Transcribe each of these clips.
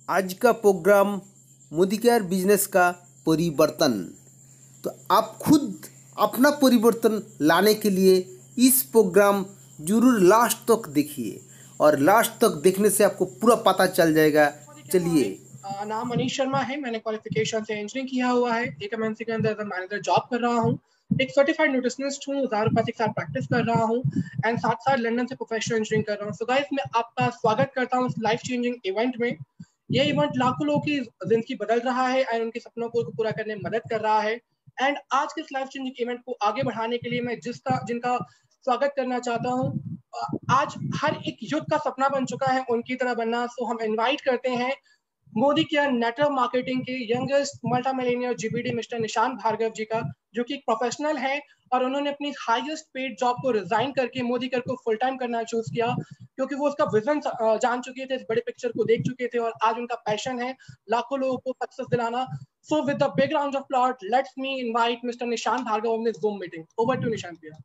आज का programme Modi care business का परिवर्तन। तो आप खुद अपना परिवर्तन लाने के लिए इस प्रोग्राम जरूर लास्ट तक देखिए और लास्ट तक देखने से आपको पूरा पता चल जाएगा। चलिए। नाम मनीष शर्मा है। मैंने क्वालिफिकेशन से इंजीनियरिंग किया हुआ है। एक एमएनसी के अंदर मैनेजर जॉब कर रहा हूँ। एक सर्टिफाइड न्यूट्रिशनिस्ट हूँ। होम्योपैथिक साथ प्रैक्टिस कर रहा हूँ एंड साथ साथ लंदन से प्रोफेशनल इंजीनियरिंग कर रहा हूँ। सो गाइस, मैं आपका स्वागत करता हूँ इस लाइफ चेंजिंग इवेंट में। ये इवेंट लाखों लोगों की जिंदगी बदल रहा है एंड उनके सपनों को पूरा करने में मदद कर रहा है। एंड आज के इस लाइफ चेंजिंग इवेंट को आगे बढ़ाने के लिए मैं जिनका स्वागत करना चाहता हूँ। आज हर एक युद्ध का सपना बन चुका है उनकी तरह बनना। सो हम इनवाइट करते हैं मोदी केयर नेटवर्क मार्केटिंग के youngest multimillionaire GBD mister Nishant Bhargava ji का, जो कि एक प्रोफेशनल है और उन्होंने अपनी हाईएस्ट पेड जॉब को रिजाइन करके मोदी केयर को फुल टाइम करना चूज किया, क्योंकि वो उसका विजन जान चुके थे, इस बड़े पिक्चर को देख चुके थे और आज उनका पैशन है लाखों लोगों को सक्सेस दिलाना। So with the big round of applause, let's me invite mister Nishant Bhargava on this zoom meeting. Over to Nishant भैया।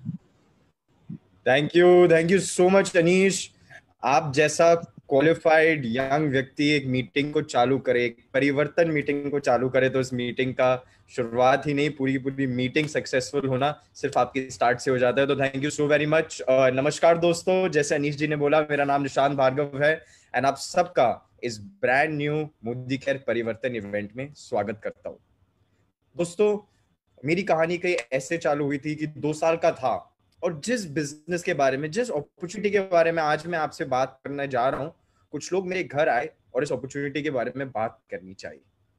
Thank you so much Anish. आप जैसा क्वालिफाइड यंग व्यक्ति एक मीटिंग को चालू करे, एक परिवर्तन मीटिंग को चालू करे, तो इस मीटिंग का शुरुआत ही नहीं, पूरी पूरी मीटिंग सक्सेसफुल होना सिर्फ आपकी स्टार्ट से हो जाता है। तो thank you so very much. नमस्कार दोस्तों, जैसे अनीश जी ने बोला, मेरा नाम निशांत भार्गव है एंड आप सबका इस brand new Modi care Parivartan event में स्वागत करता हूँ। दोस्तों, मेरी कहानी कहीं ऐसे चालू हुई थी कि 2 साल का था और जिस बिजनेस के बारे में, जिस अपॉर्चुनिटी के बारे में आज मैं आपसे बात करने जा रहा हूँ, कुछ लोग मेरे घर आए और इस अपॉर्चुनिटी के बारे में बात करनी चाहिए।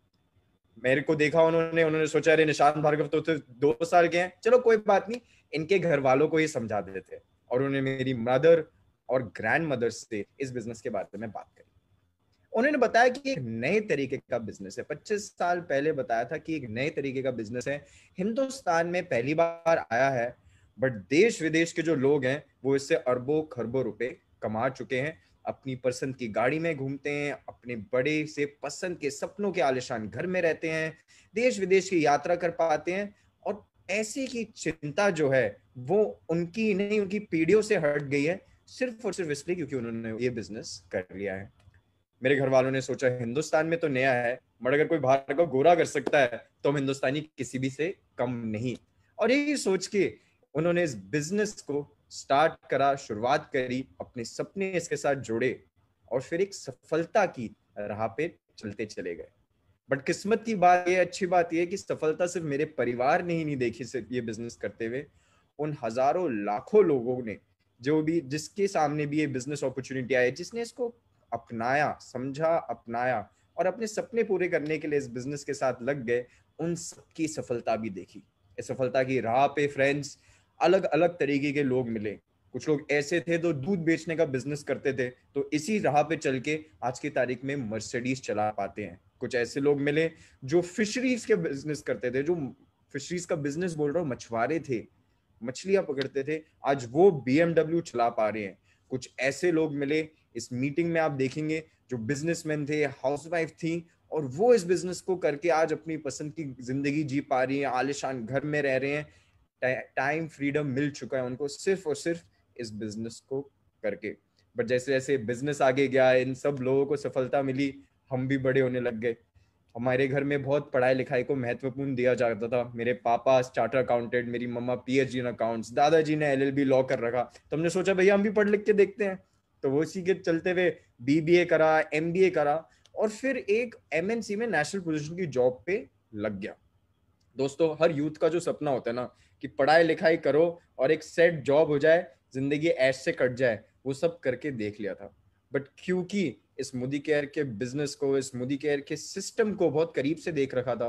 मेरे को देखा उन्होंने सोचा, अरे निशांत भार्गव तो 2 साल के हैं, चलो कोई बात नहीं, इनके घर वालों को ही समझा देते हैं। और उन्होंने मेरी मदर और ग्रैंड मदर से इस बिजनेस के बारे में बात करी। उन्होंने बताया कि एक नए तरीके का बिजनेस है। 25 साल पहले बताया था कि एक नए तरीके का बिजनेस है, हिंदुस्तान में पहली बार आया है, बट देश विदेश के जो लोग हैं वो इससे अरबों खरबों रुपए कमा चुके हैं। अपनी पसंद की गाड़ी में घूमते हैं, अपने बड़े से पसंद के सपनों के आलिशान घर में रहते हैं, देश विदेश की यात्रा कर पाते हैं। और ऐसी की चिंता जो है वो उनकी नहीं, उनकी पीढ़ियों से हट गई है, सिर्फ और सिर्फ इसलिए क्योंकि उन्होंने ये बिजनेस कर लिया है। मेरे घर वालों ने सोचा, हिंदुस्तान में तो नया है, मगर अगर कोई बाहर का गोरा कर सकता है तो हम हिंदुस्तानी किसी भी से कम नहीं। और यही सोच के उन्होंने इस बिजनेस को स्टार्ट करा, शुरुआत करी, अपने सपने इसके साथ जोड़े और फिर एक सफलता की राह पे चलते चले गए। बट किस्मत की बात, ये अच्छी बात ये है कि सफलता सिर्फ मेरे परिवार ने ही नहीं देखी सिर्फ ये बिजनेस करते हुए, उन हजारों लाखों लोगों ने जो भी, जिसके सामने भी ये बिजनेस अपॉर्चुनिटी आई, जिसने इसको अपनाया, समझा, अपनाया और अपने सपने पूरे करने के लिए इस बिजनेस के साथ लग गए, उन सबकी सफलता भी देखी। इस सफलता की राह पे फ्रेंड्स अलग अलग तरीके के लोग मिले। कुछ लोग ऐसे थे जो दूध बेचने का बिजनेस करते थे, तो इसी राह पे चल के आज की तारीख में मर्सिडीज चला पाते हैं। कुछ ऐसे लोग मिले जो फिशरीज के बिजनेस करते थे, जो फिशरीज का बिजनेस बोल रहा हूँ, मछुआरे थे, मछलियां पकड़ते थे, आज वो BMW चला पा रहे हैं। कुछ ऐसे लोग मिले इस मीटिंग में, आप देखेंगे, जो बिजनेसमैन थे, हाउसवाइफ थी और वो इस बिजनेस को करके आज अपनी पसंद की जिंदगी जी पा रही है, आलिशान घर में रह रहे हैं, टाइम फ्रीडम मिल चुका है उनको सिर्फ और सिर्फ इस बिजनेस को करके। बट जैसे जैसे बिजनेस आगे गया, इन सब लोगों को सफलता मिली, हम भी बड़े होने लग गए। हमारे घर में बहुत पढ़ाई लिखाई को महत्वपूर्ण दिया जाता था। मेरे पापा चार्टर अकाउंटेंट, मेरी मम्मा PhD इन अकाउंट्स, दादाजी ने LLB लॉ कर रखा। तो हमने सोचा भैया हम भी पढ़ लिख के देखते हैं, तो वो इसी के चलते हुए BBA करा, MBA करा और फिर एक MNC में नेशनल पोजीशन की जॉब पे लग गया। दोस्तों, हर यूथ का जो सपना होता है ना कि पढ़ाई लिखाई करो और एक सेट जॉब हो जाए, जिंदगी ऐश से कट जाए, वो सब करके देख लिया था। बट क्योंकि इस मोदी केयर के बिजनेस को, इस मोदी केयर के सिस्टम को बहुत करीब से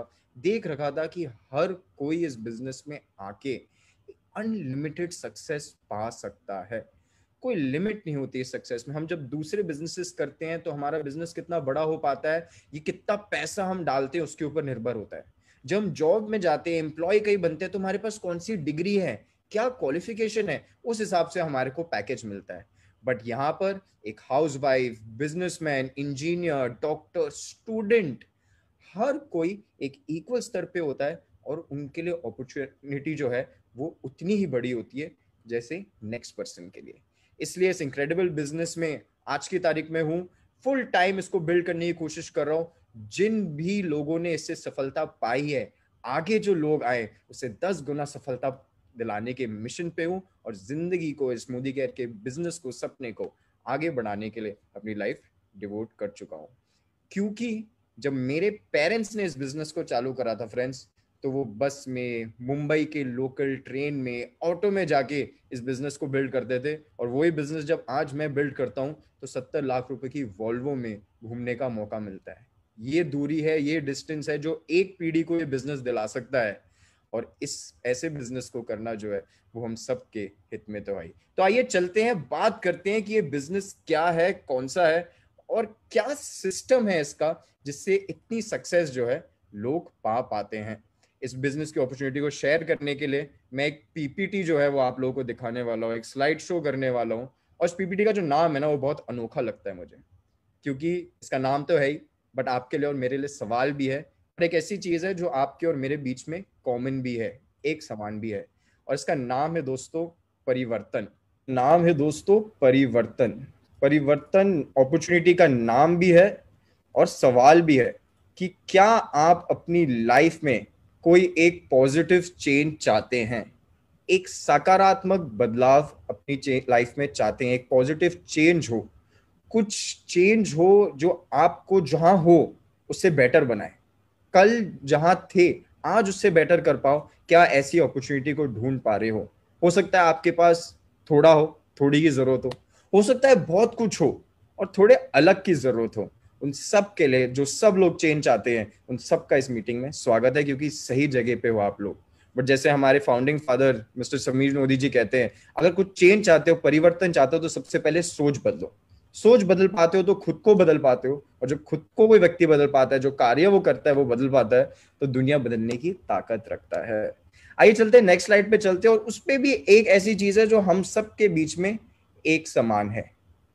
देख रखा था कि हर कोई इस बिजनेस में आके अनलिमिटेड सक्सेस पा सकता है। कोई लिमिट नहीं होती इस सक्सेस में। हम जब दूसरे बिजनेसेस करते हैं तो हमारा बिजनेस कितना बड़ा हो पाता है, ये कितना पैसा हम डालते हैं उसके ऊपर निर्भर होता है। जब हम जॉब में जाते हैं, एम्प्लॉय कहीं बनते हैं, तो हमारे पास कौन सी डिग्री है, क्या क्वालिफिकेशन है, उस हिसाब से हमारे को पैकेज मिलता है। बट यहाँ पर एक housewife, businessman, engineer, doctor, student, हर कोई एक इक्वल स्तर पे होता है और उनके लिए अपॉर्चुनिटी जो है वो उतनी ही बड़ी होती है जैसे नेक्स्ट पर्सन के लिए। इसलिए इस इनक्रेडिबल बिजनेस में आज की तारीख में हूँ, फुल टाइम इसको बिल्ड करने की कोशिश कर रहा हूँ। जिन भी लोगों ने इससे सफलता पाई है, आगे जो लोग आए उसे 10 गुना सफलता दिलाने के मिशन पे हूँ, और जिंदगी को, इस मोदी केयर के बिजनेस को, सपने को आगे बढ़ाने के लिए अपनी लाइफ डिवोट कर चुका हूँ। क्योंकि जब मेरे पेरेंट्स ने इस बिजनेस को चालू करा था फ्रेंड्स, तो वो बस में, मुंबई के लोकल ट्रेन में, ऑटो में जाके इस बिजनेस को बिल्ड करते थे। और वही बिजनेस जब आज मैं बिल्ड करता हूँ तो 70 लाख रुपए की वॉल्वो में घूमने का मौका मिलता है। ये दूरी है, ये डिस्टेंस है जो एक पीढ़ी को ये बिजनेस दिला सकता है। और इस ऐसे बिजनेस को करना जो है वो हम सबके हित में तो आई। तो आइए चलते हैं, बात करते हैं कि ये बिजनेस क्या है, कौन सा है, और क्या सिस्टम है इसका जिससे इतनी सक्सेस जो है लोग पा पाते हैं। इस बिजनेस की अपॉर्चुनिटी को शेयर करने के लिए मैं एक पीपीटी जो है वो आप लोगों को दिखाने वाला हूँ, एक स्लाइड शो करने वाला हूँ। और इस पीपीटी का जो नाम है ना वो बहुत अनोखा लगता है मुझे, क्योंकि इसका नाम तो है ही, बट आपके लिए और मेरे लिए सवाल भी है, और एक ऐसी चीज है जो आपके और मेरे बीच में कॉमन भी है, एक समान भी है। और इसका नाम है दोस्तों परिवर्तन। नाम है दोस्तों परिवर्तन। परिवर्तन अपॉर्चुनिटी का नाम भी है और सवाल भी है कि क्या आप अपनी लाइफ में कोई एक पॉजिटिव चेंज चाहते हैं, एक सकारात्मक बदलाव अपनी लाइफ में चाहते हैं, एक पॉजिटिव चेंज हो, कुछ चेंज हो जो आपको जहां हो उससे बेटर बनाए, कल जहां थे आज उससे बेटर कर पाओ। क्या ऐसी अपॉर्चुनिटी को ढूंढ पा रहे हो सकता है आपके पास थोड़ा हो, थोड़ी की जरूरत हो सकता है बहुत कुछ हो और थोड़े अलग की जरूरत हो। उन सब के लिए, जो सब लोग चेंज चाहते हैं, उन सब का इस मीटिंग में स्वागत है, क्योंकि सही जगह पे हो आप लोग। बट जैसे हमारे founding father mister Sameer Modi ji कहते हैं, अगर कुछ चेंज चाहते हो, परिवर्तन चाहते हो, तो सबसे पहले सोच बदलो। सोच बदल पाते हो तो खुद को बदल पाते हो, और जब खुद को कोई व्यक्ति बदल पाता है, जो कार्य वो करता है वो बदल पाता है, तो दुनिया बदलने की ताकत रखता है। आइए चलते हैं, नेक्स्ट स्लाइड पे चलते हैं। और उसपे भी एक ऐसी चीज है जो हम सब के बीच में एक समान है,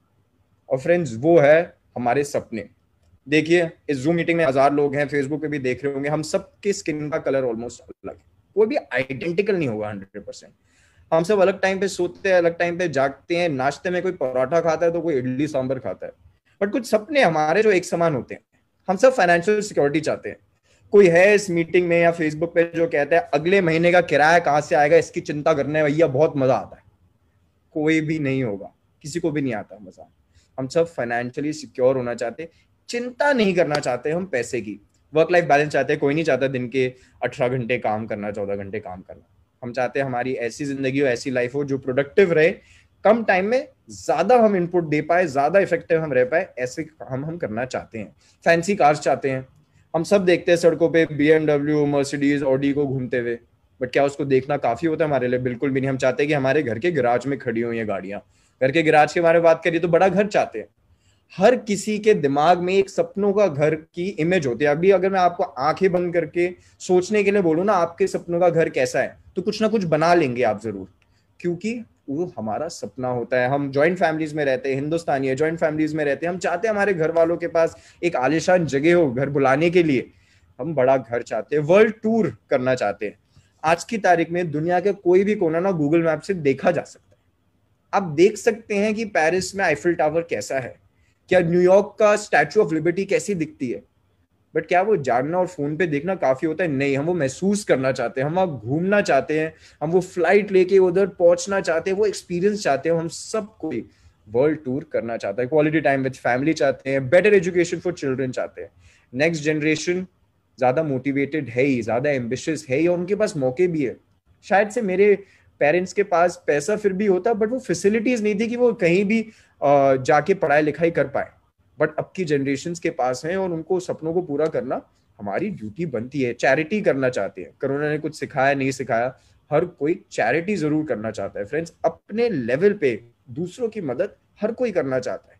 और फ्रेंड्स वो है हमारे सपने। देखिए इस जूम मीटिंग में 1000 लोग हैं, फेसबुक पे भी देख रहे होंगे, हम सबके स्किन का कलर ऑलमोस्ट अलग है, कोई भी आइडेंटिकल नहीं होगा 100%। हम सब अलग टाइम पे सोते हैं, अलग टाइम पे जागते हैं, नाश्ते में कोई पराठा खाता है तो कोई इडली सांभर खाता है, बट कुछ सपने हमारे जो एक समान होते हैं। हम सब फाइनेंशियल सिक्योरिटी चाहते हैं। कोई है इस मीटिंग में या फेसबुक पे जो कहता है अगले महीने का किराया कहां से आएगा इसकी चिंता करने भैया बहुत मजा आता है? कोई भी नहीं होगा, किसी को भी नहीं आता मजा। हम सब फाइनेंशियली सिक्योर होना चाहते, चिंता नहीं करना चाहते हम पैसे की, वर्क लाइफ बैलेंस चाहते हैं। कोई नहीं चाहता दिन के 18 घंटे काम करना, 14 घंटे काम करना। हम चाहते हैं हमारी ऐसी जिंदगी हो, ऐसी लाइफ हो जो प्रोडक्टिव रहे, कम टाइम में ज्यादा हम इनपुट दे पाए, ज्यादा इफेक्टिव हम रह पाए, ऐसे हम करना चाहते हैं। फैंसी कार्स चाहते हैं। हम सब देखते हैं सड़कों पे BMW, मर्सिडीज, ऑडी को घूमते हुए, बट क्या उसको देखना काफी होता है हमारे लिए? बिल्कुल भी नहीं। हम चाहते हैं कि हमारे घर के गैराज में खड़ी हो ये गाड़ियां। घर के गैराज के बारे में बात करिए तो बड़ा घर चाहते हैं। हर किसी के दिमाग में एक सपनों का घर की इमेज होती है। अभी अगर मैं आपको आंखें बंद करके सोचने के लिए बोलूं ना आपके सपनों का घर कैसा है, तो कुछ ना कुछ बना लेंगे आप जरूर, क्योंकि वो हमारा सपना होता है। हम जॉइंट फैमिलीज में रहते हैं, हिंदुस्तानी है, जॉइंट फैमिलीज में रहते हैं। हम चाहते हैं हमारे घर वालों के पास एक आलीशान जगह हो घर बुलाने के लिए। हम बड़ा घर चाहते हैं, वर्ल्ड टूर करना चाहते हैं। आज की तारीख में दुनिया के कोई भी कोना ना गूगल मैप से देखा जा सकता है। आप देख सकते हैं कि पेरिस में आईफिल टावर कैसा है, क्या न्यूयॉर्क का स्टैचू ऑफ लिबर्टी कैसी दिखती है, बट क्या वो जानना और फोन पे देखना काफी होता है? नहीं, हम वो महसूस करना चाहते हैं, हम वहां घूमना चाहते हैं, हम वो फ्लाइट लेके उधर पहुंचना चाहते हैं, वो एक्सपीरियंस चाहते हैं। हम सब कोई वर्ल्ड टूर करना चाहता है, क्वालिटी टाइम विद फैमिली चाहते हैं, बेटर एजुकेशन फॉर चिल्ड्रन चाहते हैं। नेक्स्ट जनरेशन ज्यादा मोटिवेटेड है ही, ज्यादा एम्बिशियस है ही, और उनके पास मौके भी है। शायद से मेरे पेरेंट्स के पास पैसा फिर भी होता, बट वो फैसिलिटीज नहीं थी कि वो कहीं भी जाके पढ़ाई लिखाई कर पाए। बट अब की जनरेशन के पास है, और उनको सपनों को पूरा करना हमारी ड्यूटी बनती है। चैरिटी करना चाहते हैं। कोरोना ने कुछ सिखाया नहीं सिखाया, हर कोई चैरिटी जरूर करना चाहता है फ्रेंड्स। अपने लेवल पे दूसरों की मदद हर कोई करना चाहता है।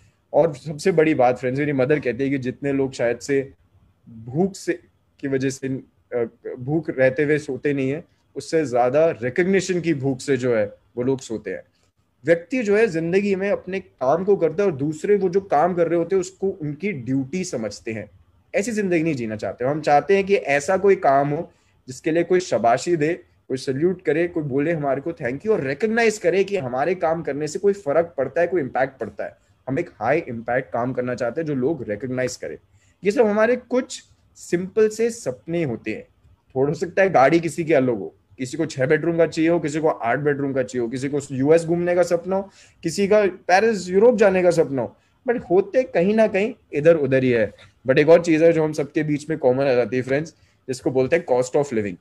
और सबसे बड़ी बात फ्रेंड्स, मेरी मदर कहती है कि जितने लोग शायद से भूख से की वजह से भूख रहते हुए सोते नहीं है, उससे ज्यादा रिकग्निशन की भूख से जो है वो लोग सोते हैं। व्यक्ति जो है जिंदगी में अपने काम को करता है, और दूसरे वो जो काम कर रहे होते हैं उसको उनकी ड्यूटी समझते हैं। ऐसी जिंदगी नहीं जीना चाहते। हम चाहते हैं कि ऐसा कोई काम हो जिसके लिए कोई शाबाशी दे, कोई सल्यूट करे, कोई बोले हमारे को थैंक यू, और रिकग्नाइज करे कि हमारे काम करने से कोई फर्क पड़ता है, कोई इम्पैक्ट पड़ता है। हम एक हाई इम्पैक्ट काम करना चाहते हैं जो लोग रिकॉग्नाइज करें। ये सब हमारे कुछ सिंपल से सपने होते हैं। हो सकता है गाड़ी किसी की अलग हो, किसी को 6 बेडरूम का चाहिए हो, किसी को 8 बेडरूम का चाहिए हो, किसी को यूएस घूमने का सपना हो, किसी का पेरिस यूरोप जाने का सपना हो, बट होते कहीं ना कहीं इधर उधर ही है। बट एक और चीज है जो हम सबके बीच में कॉमन आ जाती है फ्रेंड्स, जिसको बोलते हैं कॉस्ट ऑफ लिविंग।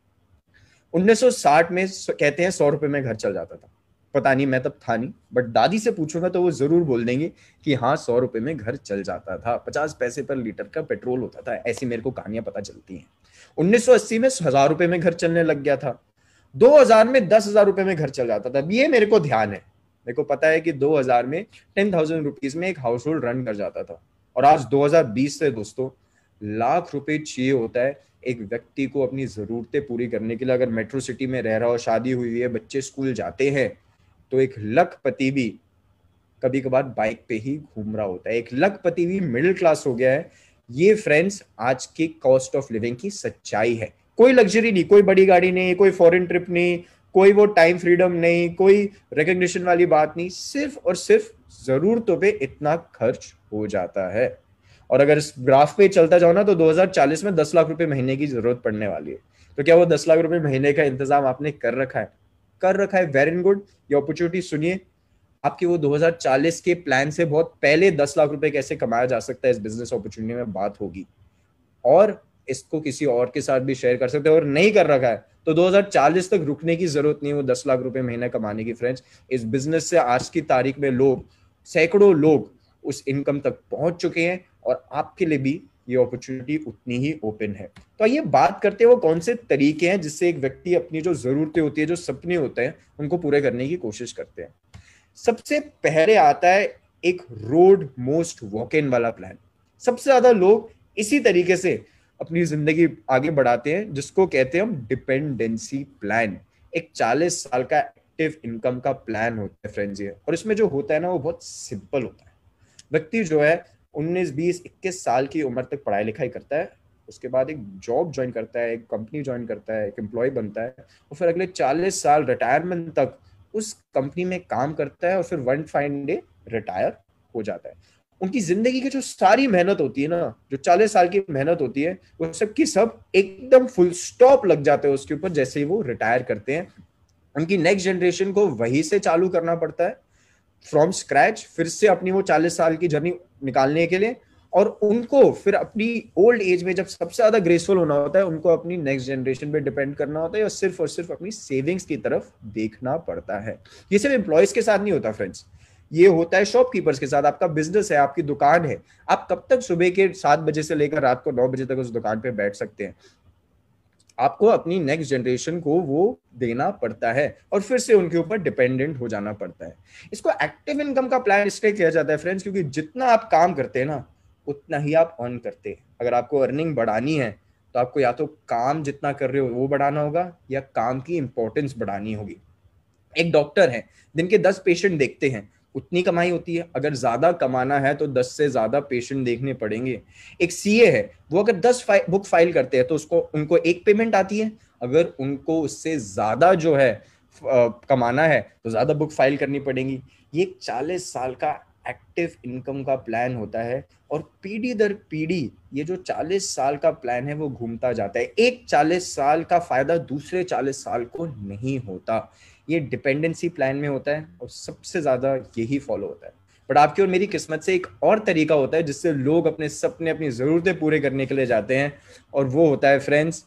1960 में कहते हैं 100 रुपए में घर चल जाता था। पता नहीं, मैं तब था नहीं, बट दादी से पूछूंगा तो वो जरूर बोल देंगे कि हाँ 100 रुपए में घर चल जाता था, 50 पैसे पर लीटर का पेट्रोल होता था। ऐसी मेरे को कहानियां पता चलती हैं। 1980 में 1000 रुपए में घर चलने लग गया था। 2000 में 10,000 रुपए में घर चल जाता था। ये मेरे को ध्यान है, मेरे को पता है कि 2000 में 10,000 रुपीज में एक हाउस होल्ड रन कर जाता था। और आज 2020 से दोस्तों लाख रुपए चाहिए होता है एक व्यक्ति को अपनी जरूरतें पूरी करने के लिए। अगर मेट्रो सिटी में रह रहा हो, शादी हुई है, बच्चे स्कूल जाते हैं, तो एक लखपति भी कभी कभार बाइक पे ही घूम रहा होता है। एक लखपति भी मिडिल क्लास हो गया है। ये फ्रेंड्स आज की कॉस्ट ऑफ लिविंग की सच्चाई है। कोई लग्जरी नहीं, कोई बड़ी गाड़ी नहीं, कोई फॉरेन ट्रिप नहीं, कोई वो टाइम फ्रीडम नहीं, कोई रिकग्निशन वाली बात नहीं, सिर्फ और सिर्फ जरूरतों पे इतना खर्च हो जाता है। और अगर इस ग्राफ पे चलता जाओ ना, तो 2040 में 10 लाख रुपए महीने की जरूरत पड़ने वाली है। तो क्या वो 10 लाख रुपए महीने का इंतजाम आपने कर रखा है? कर रखा है, वेरी गुड। ये अपॉर्चुनिटी सुनिए, आपके वो 2040 के प्लान से बहुत पहले 10 लाख रुपए कैसे कमाया जा सकता है, इस बिजनेस अपॉर्चुनिटी में बात होगी। और इसको किसी और के साथ भी शेयर कर सकते हैं। और नहीं कर रखा है तो 2040 तक रुकने की जरूरत नहीं, वो 10 लाख रुपए महीने कमाने की। फ्रेंड्स, इस बिजनेस से आज की तारीख में लोग, सैकड़ों लोग उस इनकम तक पहुंच चुके हैं, और आपके लिए भी ये अपॉर्चुनिटी उतनी ही ओपन है। तो आइए बात करते हैं वो कौन से तरीके हैं जिससे एक व्यक्ति अपनी जो जरूरतें होती है, जो सपने होते हैं, उनको पूरे करने की कोशिश करते हैं। सबसे पहले आता है एक रोड मोस्ट वॉक इन वाला प्लान। सबसे ज्यादा लोग इसी तरीके से अपनी जिंदगी आगे बढ़ाते हैं, जिसको कहते हैं हम डिपेंडेंसी प्लान। एक 40 साल का एक्टिव इनकम का प्लान होता है फ्रेंड्स ये। और इसमें जो होता है ना, वो बहुत सिंपल होता है। व्यक्ति जो है 19, 20, 21 साल की उम्र तक पढ़ाई लिखाई करता है, उसके बाद एक जॉब ज्वाइन करता है, एक कंपनी ज्वाइन करता है, एक एम्प्लॉय बनता है, और फिर अगले 40 साल रिटायरमेंट तक उस कंपनी में काम करता है, और फिर वन फाइन डे रिटायर हो जाता है। उनकी जिंदगी की जो सारी मेहनत होती है ना, जो 40 साल की मेहनत होती है, वो सब की सब एकदम फुल स्टॉप लग जाते हैं उसके ऊपर जैसे ही वो रिटायर करते हैं। उनकी नेक्स्ट जनरेशन को वहीं से चालू करना पड़ता है, फ्रॉम स्क्रैच, फिर से अपनी वो 40 साल की जर्नी निकालने के लिए। और उनको फिर अपनी ओल्ड एज में जब सबसे ज्यादा ग्रेसफुल होना होता है, उनको अपनी नेक्स्ट जनरेशन पे डिपेंड करना होता है, और सिर्फ अपनी सेविंग्स की तरफ देखना पड़ता है। ये सिर्फ एम्प्लॉयज के साथ नहीं होता फ्रेंड्स, ये होता है शॉपकीपर्स के साथ। आपका बिजनेस है, आपकी दुकान है, आप कब तक सुबह के 7 बजे से लेकर रात को 9 बजे तक उस दुकान पे बैठ सकते हैं? आपको अपनी नेक्स्ट जनरेशन को वो देना पड़ता है, और फिर से उनके ऊपर डिपेंडेंट हो जाना पड़ता है। इसको एक्टिव इनकम का प्लान इसलिए किया जाता है फ्रेंड्स, क्योंकि जितना आप काम करते हैं ना, उतना ही आप अर्न करते हैं। अगर आपको अर्निंग बढ़ानी है, तो आपको या तो काम जितना कर रहे हो वो बढ़ाना होगा, या काम की इंपॉर्टेंस बढ़ानी होगी। एक डॉक्टर है, दिन के 10 पेशेंट देखते हैं, उतनी कमाई होती है। अगर ज्यादा कमाना है तो 10 से ज्यादा पेशेंट देखने पड़ेंगे। एक सीए है, वो अगर 10 बुक फाइल करते हैं तो उनको एक पेमेंट आती है। अगर उनको उससे ज्यादा जो है कमाना है तो ज्यादा बुक फाइल करनी पड़ेगी। ये 40 साल का एक्टिव इनकम का प्लान होता है, और पीढ़ी दर पीढ़ी ये जो 40 साल का प्लान है वो घूमता जाता है। एक 40 साल का फायदा दूसरे 40 साल को नहीं होता। ये डिपेंडेंसी प्लान में होता है, और सबसे ज्यादा यही फॉलो होता है। बट आपकी और मेरी किस्मत से एक और तरीका होता है जिससे लोग अपने सपने, अपनी जरूरतें पूरे करने के लिए जाते हैं, और वो होता है फ्रेंड्स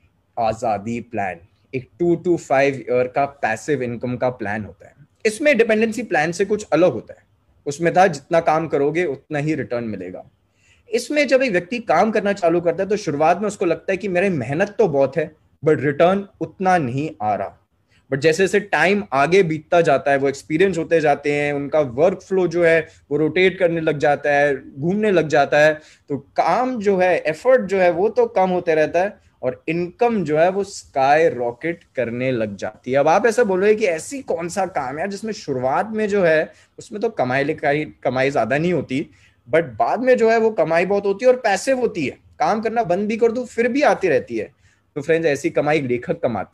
आजादी प्लान। एक 2 to 5 ईयर का पैसिव इनकम का प्लान होता है। इसमें डिपेंडेंसी प्लान से कुछ अलग होता है। उसमें था जितना काम करोगे उतना ही रिटर्न मिलेगा। इसमें जब एक व्यक्ति काम करना चालू करता है तो शुरुआत में उसको लगता है कि मेरी मेहनत तो बहुत है, बट रिटर्न उतना नहीं आ रहा। बट जैसे जैसे टाइम आगे बीतता जाता है, वो एक्सपीरियंस होते जाते हैं, उनका वर्क फ्लो जो है वो रोटेट करने लग जाता है, घूमने लग जाता है, तो काम जो है, एफर्ट जो है वो तो कम होते रहता है, और इनकम जो है वो स्काई रॉकेट करने लग जाती है। अब आप ऐसा बोलोगे कि ऐसी कौन सा काम है जिसमें शुरुआत में जो है उसमें तो कमाई ज्यादा नहीं होती, बट बाद में जो है वो कमाई बहुत होती है और पैसिव होती है। काम करना बंद भी कर दूं फिर भी आती रहती है। तो फ्रेंड्स, ऐसी कमाई लेखक कमाते हैं,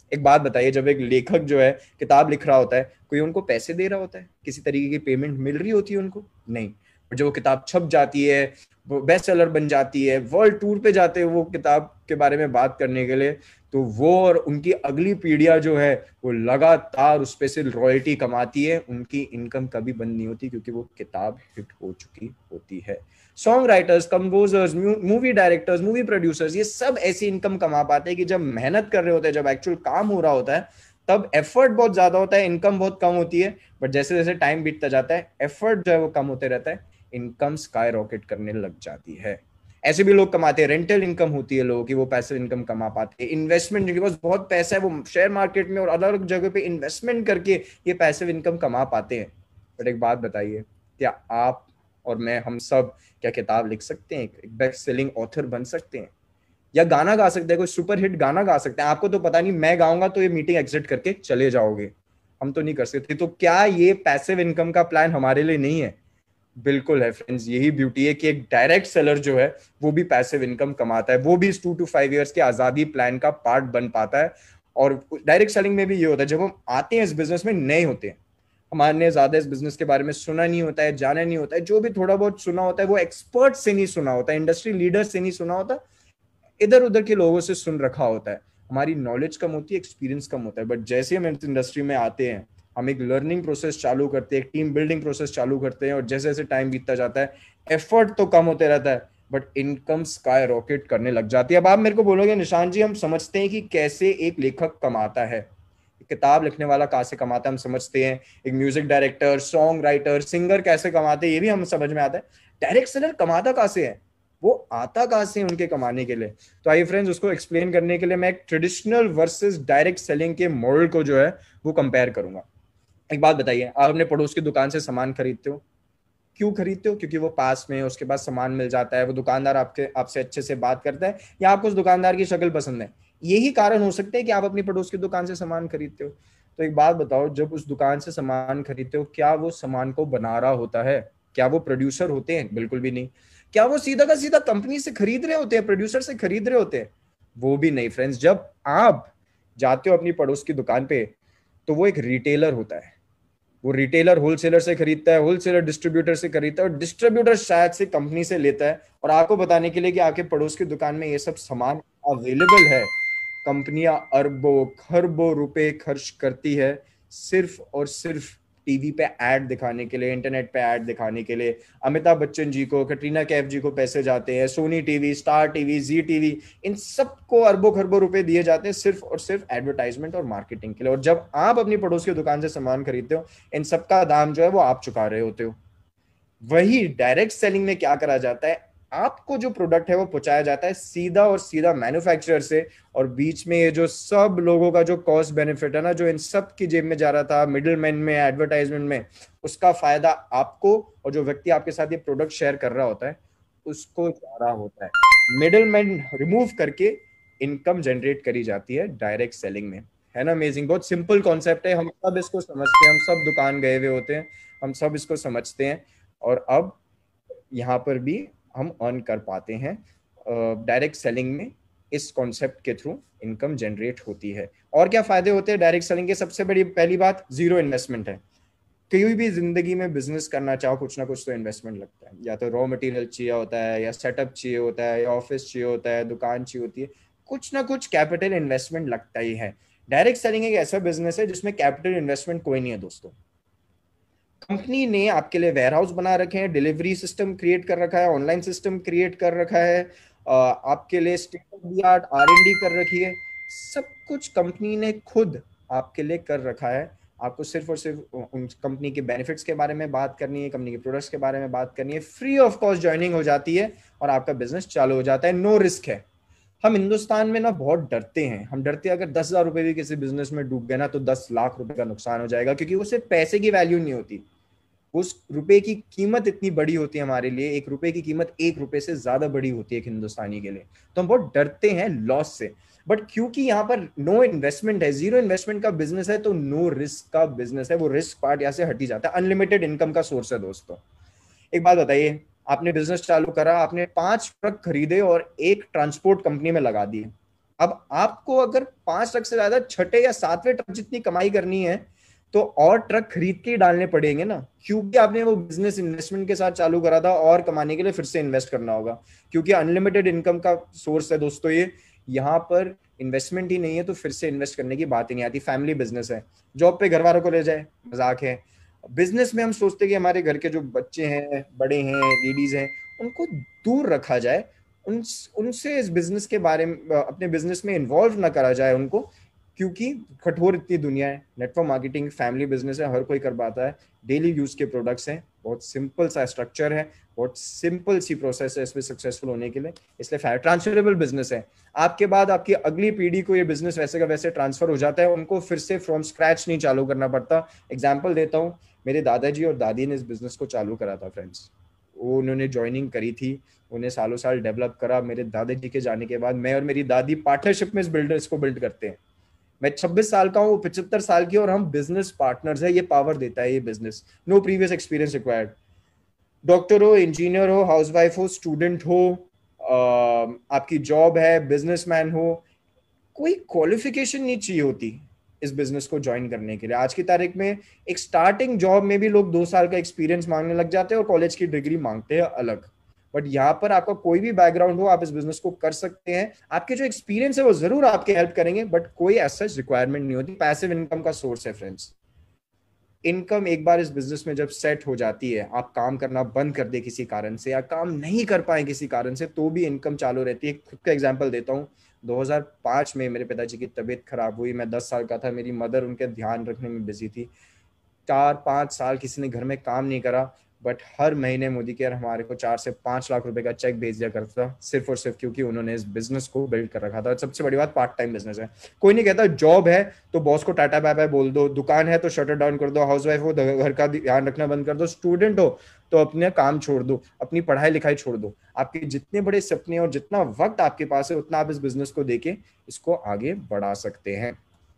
एक बात बताइए, जब एक लेखक जो है किताब लिख रहा होता है, कोई उनको पैसे दे रहा होता है? किसी तरीके की पेमेंट मिल रही होती है उनको? नहीं। और जब वो किताब छप जाती है, वो बेस्ट सेलर बन जाती है, वर्ल्ड टूर पे जाते हैं वो किताब के बारे में बात करने के लिए, तो वो और उनकी अगली पीढ़ियां जो है वो लगातार उस पे से रॉयल्टी कमाती है। उनकी इनकम कभी बंद नहीं होती, क्योंकि वो किताब हिट हो चुकी होती है। Songwriters, composers, movie directors, movie producers, ये सब ऐसी इनकम कमा पाते हैं कि जब मेहनत कर रहे होते हैं, जब एक्चुअल काम हो रहा होता है, तब एफर्ट बहुत ज्यादा होता है, इनकम बहुत कम होती है। बट जैसे जैसे टाइम बीतता जाता है, एफर्ट जो है वो कम होते रहता है, इनकम स्काई रॉकेट करने लग जाती है। ऐसे भी लोग कमाते हैं, रेंटल इनकम होती है लोगों की, वो पैसिव इनकम कमा पाते हैं। इन्वेस्टमेंट, जिनके पास बहुत पैसा है, वो शेयर मार्केट में और अलग अलग जगह पे इन्वेस्टमेंट करके ये पैसिव इनकम कमा पाते हैं। बट एक बात बताइए, क्या आप और मैं, हम सब क्या किताब लिख सकते हैं? एक बेस्ट सेलिंग ऑथर बन सकते हैं? या गाना गा सकते हैं, कोई सुपर हिट गाना गा सकते हैं? आपको तो पता नहीं, मैं गाऊंगा तो ये मीटिंग एग्जिट करके चले जाओगे, हम तो नहीं कर सकते। तो क्या ये पैसिव इनकम का प्लान हमारे लिए नहीं है? बिल्कुल है फ्रेंड्स, यही ब्यूटी है कि एक डायरेक्ट सेलर जो है वो भी पैसिव इनकम कमाता है, वो भी इस 2 to 5 इयर्स के आजादी प्लान का पार्ट बन पाता है। और डायरेक्ट सेलिंग में भी ये होता है, जब हम आते हैं इस बिजनेस में, नए होते हैं, हमारे ज्यादा इस बिजनेस के बारे में सुना नहीं होता है, जाना नहीं होता है, जो भी थोड़ा बहुत सुना होता है वो एक्सपर्ट से नहीं सुना होता है, इंडस्ट्री लीडर से नहीं सुना होता, इधर उधर के लोगों से सुन रखा होता है। हमारी नॉलेज कम होती है, एक्सपीरियंस कम होता है। बट जैसे हम इस इंडस्ट्री में आते हैं, हम एक लर्निंग प्रोसेस चालू करते हैं, एक टीम बिल्डिंग प्रोसेस चालू करते हैं, और जैसे जैसे टाइम बीतता जाता है, एफर्ट तो कम होते रहता है, बट इनकम स्काई रॉकेट करने लग जाती है। अब आप मेरे को बोलोगे, निशान जी हम समझते हैं कि कैसे एक लेखक कमाता है, किताब लिखने वाला कहाँ से कमाता है हम समझते हैं, एक music director, songwriter, singer कैसे कमाते हैं ये भी हम समझ में आता है। डायरेक्ट सेलर कमाता कहाँ से है, वो आता कहाँ से उनके कमाने के लिए? तो आइए फ्रेंड्स, उसको एक्सप्लेन करने के लिए मैं एक ट्रेडिशनल वर्सेस डायरेक्ट सेलिंग के मॉडल को जो है वो कंपेयर करूंगा। एक बात बताइए, आप अपने पड़ोस की दुकान से सामान खरीदते हो, क्यों खरीदते हो? क्योंकि वो पास में है, उसके पास सामान मिल जाता है, वो दुकानदार आपसे अच्छे से बात करता है, या आपको उस दुकानदार की शक्ल पसंद है। यही कारण हो सकते हैं कि आप अपनी पड़ोस की दुकान से सामान खरीदते हो। तो एक बात बताओ, जब उस दुकान से सामान खरीदते हो, क्या वो सामान को बना रहा होता है? क्या वो प्रोड्यूसर होते हैं? बिल्कुल भी नहीं। क्या वो सीधा का सीधा कंपनी से खरीद रहे होते हैं, प्रोड्यूसर से खरीद रहे होते हैं? वो भी नहीं फ्रेंड्स। जब आप जाते हो अपनी पड़ोस की दुकान पे, तो वो एक रिटेलर होता है। वो रिटेलर होलसेलर से खरीदता है, होलसेलर डिस्ट्रीब्यूटर से खरीदता है, और डिस्ट्रीब्यूटर शायद से कंपनी से लेता है। और आपको बताने के लिए कि आपके पड़ोस की दुकान में ये सब सामान अवेलेबल है, कंपनियां अरबों खरबों रुपए खर्च करती है सिर्फ और सिर्फ टीवी पे ऐड दिखाने के लिए, इंटरनेट पे ऐड दिखाने के लिए। अमिताभ बच्चन जी को, कटरीना कैफ जी को पैसे जाते हैं, Sony TV, star TV, Zee TV, इन सबको अरबों खरबों रुपए दिए जाते हैं सिर्फ और सिर्फ एडवर्टाइजमेंट और मार्केटिंग के लिए। और जब आप अपनी पड़ोस की दुकान से सामान खरीदते हो, इन सबका दाम जो है वो आप चुका रहे होते हो। वही डायरेक्ट सेलिंग में क्या करा जाता है, आपको जो प्रोडक्ट है वो पहुंचाया जाता है सीधा और सीधा मैन्युफैक्चरर से, और बीच में ये जो सब लोगों का जो कॉस्ट बेनिफिट है ना, जो इन सब की जेब में जा रहा था मिडिल मैन में, एडवर्टाइजमेंट में, उसका फायदा आपको और जो व्यक्ति आपके साथ ये प्रोडक्ट शेयर कर रहा होता है उसको जा रहा होता है। मिडिल मैन रिमूव करके इनकम जनरेट करी जाती है डायरेक्ट सेलिंग में। है ना अमेजिंग? बहुत सिंपल कॉन्सेप्ट है, हम सब इसको समझते हैं, हम सब दुकान गए हुए होते हैं, हम सब इसको समझते हैं, और अब यहाँ पर भी हम अर्न कर पाते हैं डायरेक्ट सेलिंग में। इस कॉन्सेप्ट के थ्रू इनकम जनरेट होती है। और क्या फायदे होते हैं डायरेक्ट सेलिंग के? सबसे बड़ी पहली बात, जीरो इन्वेस्टमेंट है। कहीं भी जिंदगी में बिजनेस करना चाहो, कुछ ना कुछ तो इन्वेस्टमेंट लगता है। या तो रॉ मटेरियल चाहिए होता है, या सेटअप चाहिए होता है, या ऑफिस चाहिए होता है, दुकान चाहिए होती है, कुछ ना कुछ कैपिटल इन्वेस्टमेंट लगता ही है। डायरेक्ट सेलिंग एक ऐसा बिजनेस है जिसमें कैपिटल इन्वेस्टमेंट कोई नहीं है दोस्तों। कंपनी ने आपके लिए वेयरहाउस बना रखे हैं, डिलीवरी सिस्टम क्रिएट कर रखा है, ऑनलाइन सिस्टम क्रिएट कर रखा है, आपके लिए state of the art R&D कर रखी है। सब कुछ कंपनी ने खुद आपके लिए कर रखा है। आपको सिर्फ और सिर्फ उन कंपनी के बेनिफिट्स के बारे में बात करनी है, कंपनी के प्रोडक्ट्स के बारे में बात करनी है, फ्री ऑफ कॉस्ट ज्वाइनिंग हो जाती है और आपका बिजनेस चालू हो जाता है। नो रिस्क है। हम हिंदुस्तान में ना बहुत डरते हैं, हम डरते हैं अगर 10,000 रुपए भी किसी बिजनेस में डूब गए ना, तो 10 लाख रुपए का नुकसान हो जाएगा, क्योंकि वो सिर्फ पैसे की वैल्यू नहीं होती, उस रुपए की कीमत इतनी बड़ी होती है हमारे लिए। 1 रुपए की कीमत 1 रुपए से ज्यादा बड़ी होती है एक हिंदुस्तानी के लिए। तो हम बहुत डरते हैं लॉस से। बट क्योंकि यहाँ पर नो इन्वेस्टमेंट है, जीरो इन्वेस्टमेंट का बिजनेस है, तो नो रिस्क का बिजनेस है। वो रिस्क पार्ट यहाँ से हट ही जाता है। अनलिमिटेड इनकम का सोर्स है दोस्तों। एक बात बताइए, आपने बिजनेस चालू करा, आपने 5 ट्रक खरीदे और एक ट्रांसपोर्ट कंपनी में लगा दिए। अब आपको अगर 5 ट्रक से ज्यादा छठे या सातवें ट्रक जितनी कमाई करनी है तो और ट्रक खरीद के डालने पड़ेंगे ना, क्योंकि आपने वो बिजनेस इन्वेस्टमेंट के साथ चालू करा था और कमाने के लिए फिर से इन्वेस्ट करना होगा, क्योंकि अनलिमिटेड इनकम का सोर्स है दोस्तों ये। यहाँ पर इन्वेस्टमेंट ही नहीं है तो फिर से इन्वेस्ट करने की बात ही नहीं आती। फैमिली बिजनेस है, जॉब पे घर वालों को ले जाए मजाक है। बिजनेस में हम सोचते हैं कि हमारे घर के जो बच्चे हैं, बड़े हैं, लेडीज हैं, उनको दूर रखा जाए, उनसे इस बिजनेस के बारे में, अपने बिजनेस में इन्वॉल्व ना करा जाए उनको, क्योंकि कठोर इतनी दुनिया है। नेटवर्क मार्केटिंग फैमिली बिजनेस है, हर कोई कर पाता है, डेली यूज के प्रोडक्ट्स हैं, बहुत सिंपल सा स्ट्रक्चर है, बहुत सिंपल सी प्रोसेस है इसमें सक्सेसफुल होने के लिए, इसलिए ट्रांसफरेबल बिजनेस है। आपके बाद आपकी अगली पीढ़ी को ये बिजनेस वैसे का वैसे ट्रांसफर हो जाता है, उनको फिर से फ्रॉम स्क्रैच नहीं चालू करना पड़ता। एग्जाम्पल देता हूँ, मेरे दादाजी और दादी ने इस बिजनेस को चालू करा था फ्रेंड्स। वो उन्होंने ज्वाइनिंग करी थी, उन्हें सालों साल डेवलप करा। मेरे दादाजी के जाने के बाद मैं और मेरी दादी पार्टनरशिप में इस बिल्डर्स को बिल्ड करते हैं। मैं 26 साल का हूँ, वो 75 साल की, और हम बिजनेस पार्टनर्स है। ये पावर देता है ये business. No previous experience required. Doctor हो, इंजीनियर हो, हाउसवाइफ हो, स्टूडेंट हो, आपकी जॉब है, बिजनेसमैन हो, कोई क्वालिफिकेशन नहीं चाहिए होती इस बिजनेस को ज्वाइन करने के लिए। आज की तारीख में एक स्टार्टिंग जॉब में भी लोग 2 साल का एक्सपीरियंस मांगने लग जाते हैं और कॉलेज की डिग्री मांगते हैं अलग। बट यहाँ पर आपका कोई भी बैकग्राउंड हो, आप इस बिजनेस को कर सकते हैं। आपके जो एक्सपीरियंस है वो जरूर आपके हेल्प करेंगे, बट कोई ऐसा रिक्वायरमेंट नहीं होती। पैसिव इनकम का सोर्स है फ्रेंड्स। इनकम एक बार इस बिजनेस में जब सेट हो जाती है, आप काम करना बंद कर दे किसी कारण से या काम नहीं कर पाए किसी कारण से, तो भी इनकम चालू रहती है। खुद का एग्जांपल देता हूँ, 2005 में मेरे पिताजी की तबीयत खराब हुई। मैं 10 साल का था। मेरी मदर उनके ध्यान रखने में बिजी थी। 4-5 साल किसी ने घर में काम नहीं करा, बट हर महीने मोदी केयर हमारे को 4 से 5 लाख रुपए का चेक भेज दिया करता था, सिर्फ और सिर्फ क्योंकि उन्होंने इस बिजनेस को बिल्ड कर रखा था। सबसे बड़ी बात, पार्ट टाइम बिजनेस है। कोई नहीं कहता जॉब है तो बॉस को टाटा बाय बाय बोल दो, दुकान है तो शटर डाउन कर दो, हाउसवाइफ हो घर का ध्यान रखना बंद कर दो, स्टूडेंट हो तो अपने काम छोड़ दो, अपनी पढ़ाई लिखाई छोड़ दो। आपके जितने बड़े सपने और जितना वक्त आपके पास है, उतना आप इस बिजनेस को देके इसको आगे बढ़ा सकते हैं।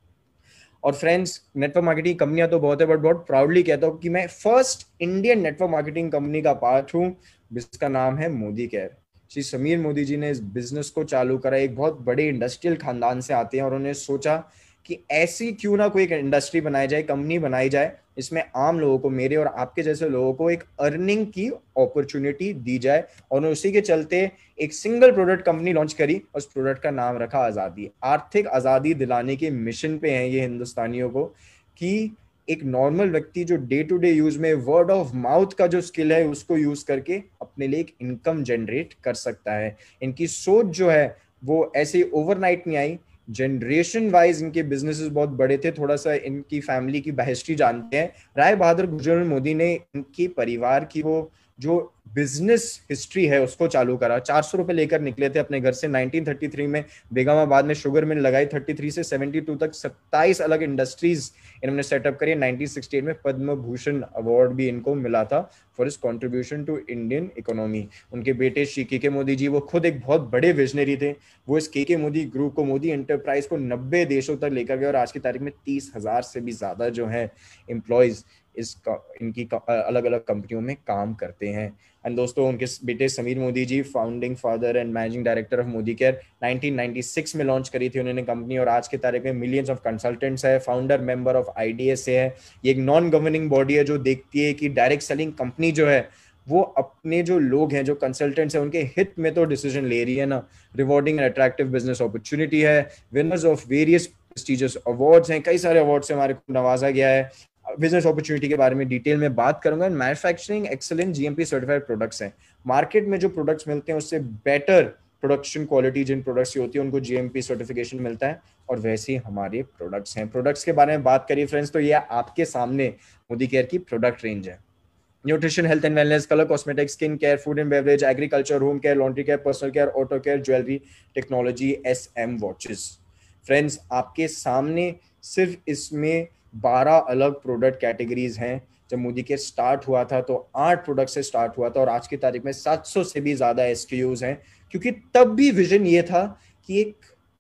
और फ्रेंड्स, नेटवर्क मार्केटिंग कंपनियां तो बहुत है, बट बहुत प्राउडली कहता हूँ कि मैं first Indian network marketing company का पार्ट हूँ, जिसका नाम है मोदी केयर। श्री समीर मोदी जी ने इस बिजनेस को चालू करा। एक बहुत बड़े इंडस्ट्रियल खानदान से आते हैं और उन्होंने सोचा कि ऐसी क्यों ना कोई एक इंडस्ट्री बनाई जाए, कंपनी बनाई जाए, इसमें आम लोगों को, मेरे और आपके जैसे लोगों को एक अर्निंग की अपॉर्चुनिटी दी जाए। और उसी के चलते एक सिंगल प्रोडक्ट कंपनी लॉन्च करी, उस प्रोडक्ट का नाम रखा आजादी। आर्थिक आजादी दिलाने के मिशन पे हैं ये हिंदुस्तानियों को, कि एक नॉर्मल व्यक्ति जो डे टू डे यूज में वर्ड ऑफ माउथ का जो स्किल है उसको यूज करके अपने लिए एक इनकम जनरेट कर सकता है। इनकी सोच जो है वो ऐसे ओवरनाइट नहीं आई। जनरेशन वाइज इनके बिजनेसेस बहुत बड़े थे। थोड़ा सा इनकी फैमिली की हिस्ट्री जानते हैं। राय बहादुर गुजर मोदी ने इनकी परिवार की वो जो बिजनेस हिस्ट्री है उसको चालू करा। 400 रुपए लेकर निकले थे अपने घर से 1933 में। बेगमाबाद में शुगर मिल लगाई। 33 से 72 तक 27 अलग इंडस्ट्रीज इन्होंने सेटअप करी। 1968 में पद्म भूषण अवार्ड भी इनको मिला था for his contribution to Indian economy. उनके बेटे श्री के मोदी जी, वो खुद एक बहुत बड़े विजनरी थे। वो इस के मोदी ग्रुप को, मोदी एंटरप्राइज को 90 देशों तक लेकर गए और आज की तारीख में 30,000 से भी ज्यादा जो है एम्प्लॉयज इनकी अलग अलग कंपनियों में काम करते हैं। एंड दोस्तों, उनके बेटे Sameer Modi ji founding father and managing director of Modi care, 1996 में लॉन्च करी थी उन्होंने कंपनी और आज के तारीख में मिलियंस ऑफ कंसल्टेंट्स है। फाउंडर मेंबर ऑफ IDS है। ये एक नॉन गवर्निंग बॉडी है जो देखती है कि डायरेक्ट सेलिंग कंपनी जो है वो अपने जो लोग हैं, जो कंसल्टेंट्स हैं, उनके हित में तो डिसीजन ले रही है ना। Rewarding and attractive business opportunity है। Winners of various prestigious awards हैं, कई सारे अवार्ड से हमारे को नवाजा गया है। बिजनेस अपॉर्चुनिटी के बारे में डिटेल में बात करूंगा। Manufacturing excellent GMP certified products हैं। मार्केट में जो प्रोडक्ट्स मिलते हैं उससे बेटर प्रोडक्शन क्वालिटी जिन प्रोडक्ट्स की होती है उनको GMP सर्टिफिकेशन मिलता है और वैसे ही हमारे प्रोडक्ट्स हैं। प्रोडक्ट्स के बारे में बात करिए फ्रेंड्स तो ये आपके सामने मोदी केयर की प्रोडक्ट रेंज है। Nutrition, health and wellness, colour cosmetics, skin care, food and beverage, agriculture, home care, laundry care, personal care, auto care, jewellery, technology, SM watches. Friends, आपके सामने सिर्फ इसमें 12 अलग प्रोडक्ट कैटेगरीज हैं। जब मोदी केयर स्टार्ट हुआ था तो 8 प्रोडक्ट से स्टार्ट हुआ था और आज की तारीख में 700 से भी ज्यादा SKUs हैं, क्योंकि तब भी विजन ये था कि एक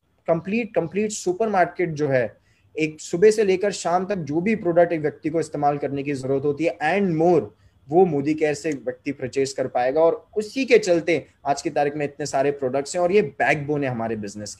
कंप्लीट सुपरमार्केट जो है, एक सुबह से लेकर शाम तक जो भी प्रोडक्ट एक व्यक्ति को इस्तेमाल करने की जरूरत होती है एंड मोर, वो मोदी केयर से व्यक्ति परचेज कर पाएगा। और उसी के चलते आज की तारीख में इतने सारे प्रोडक्ट्स हैं और ये बैकबोन है हमारे बिजनेस की।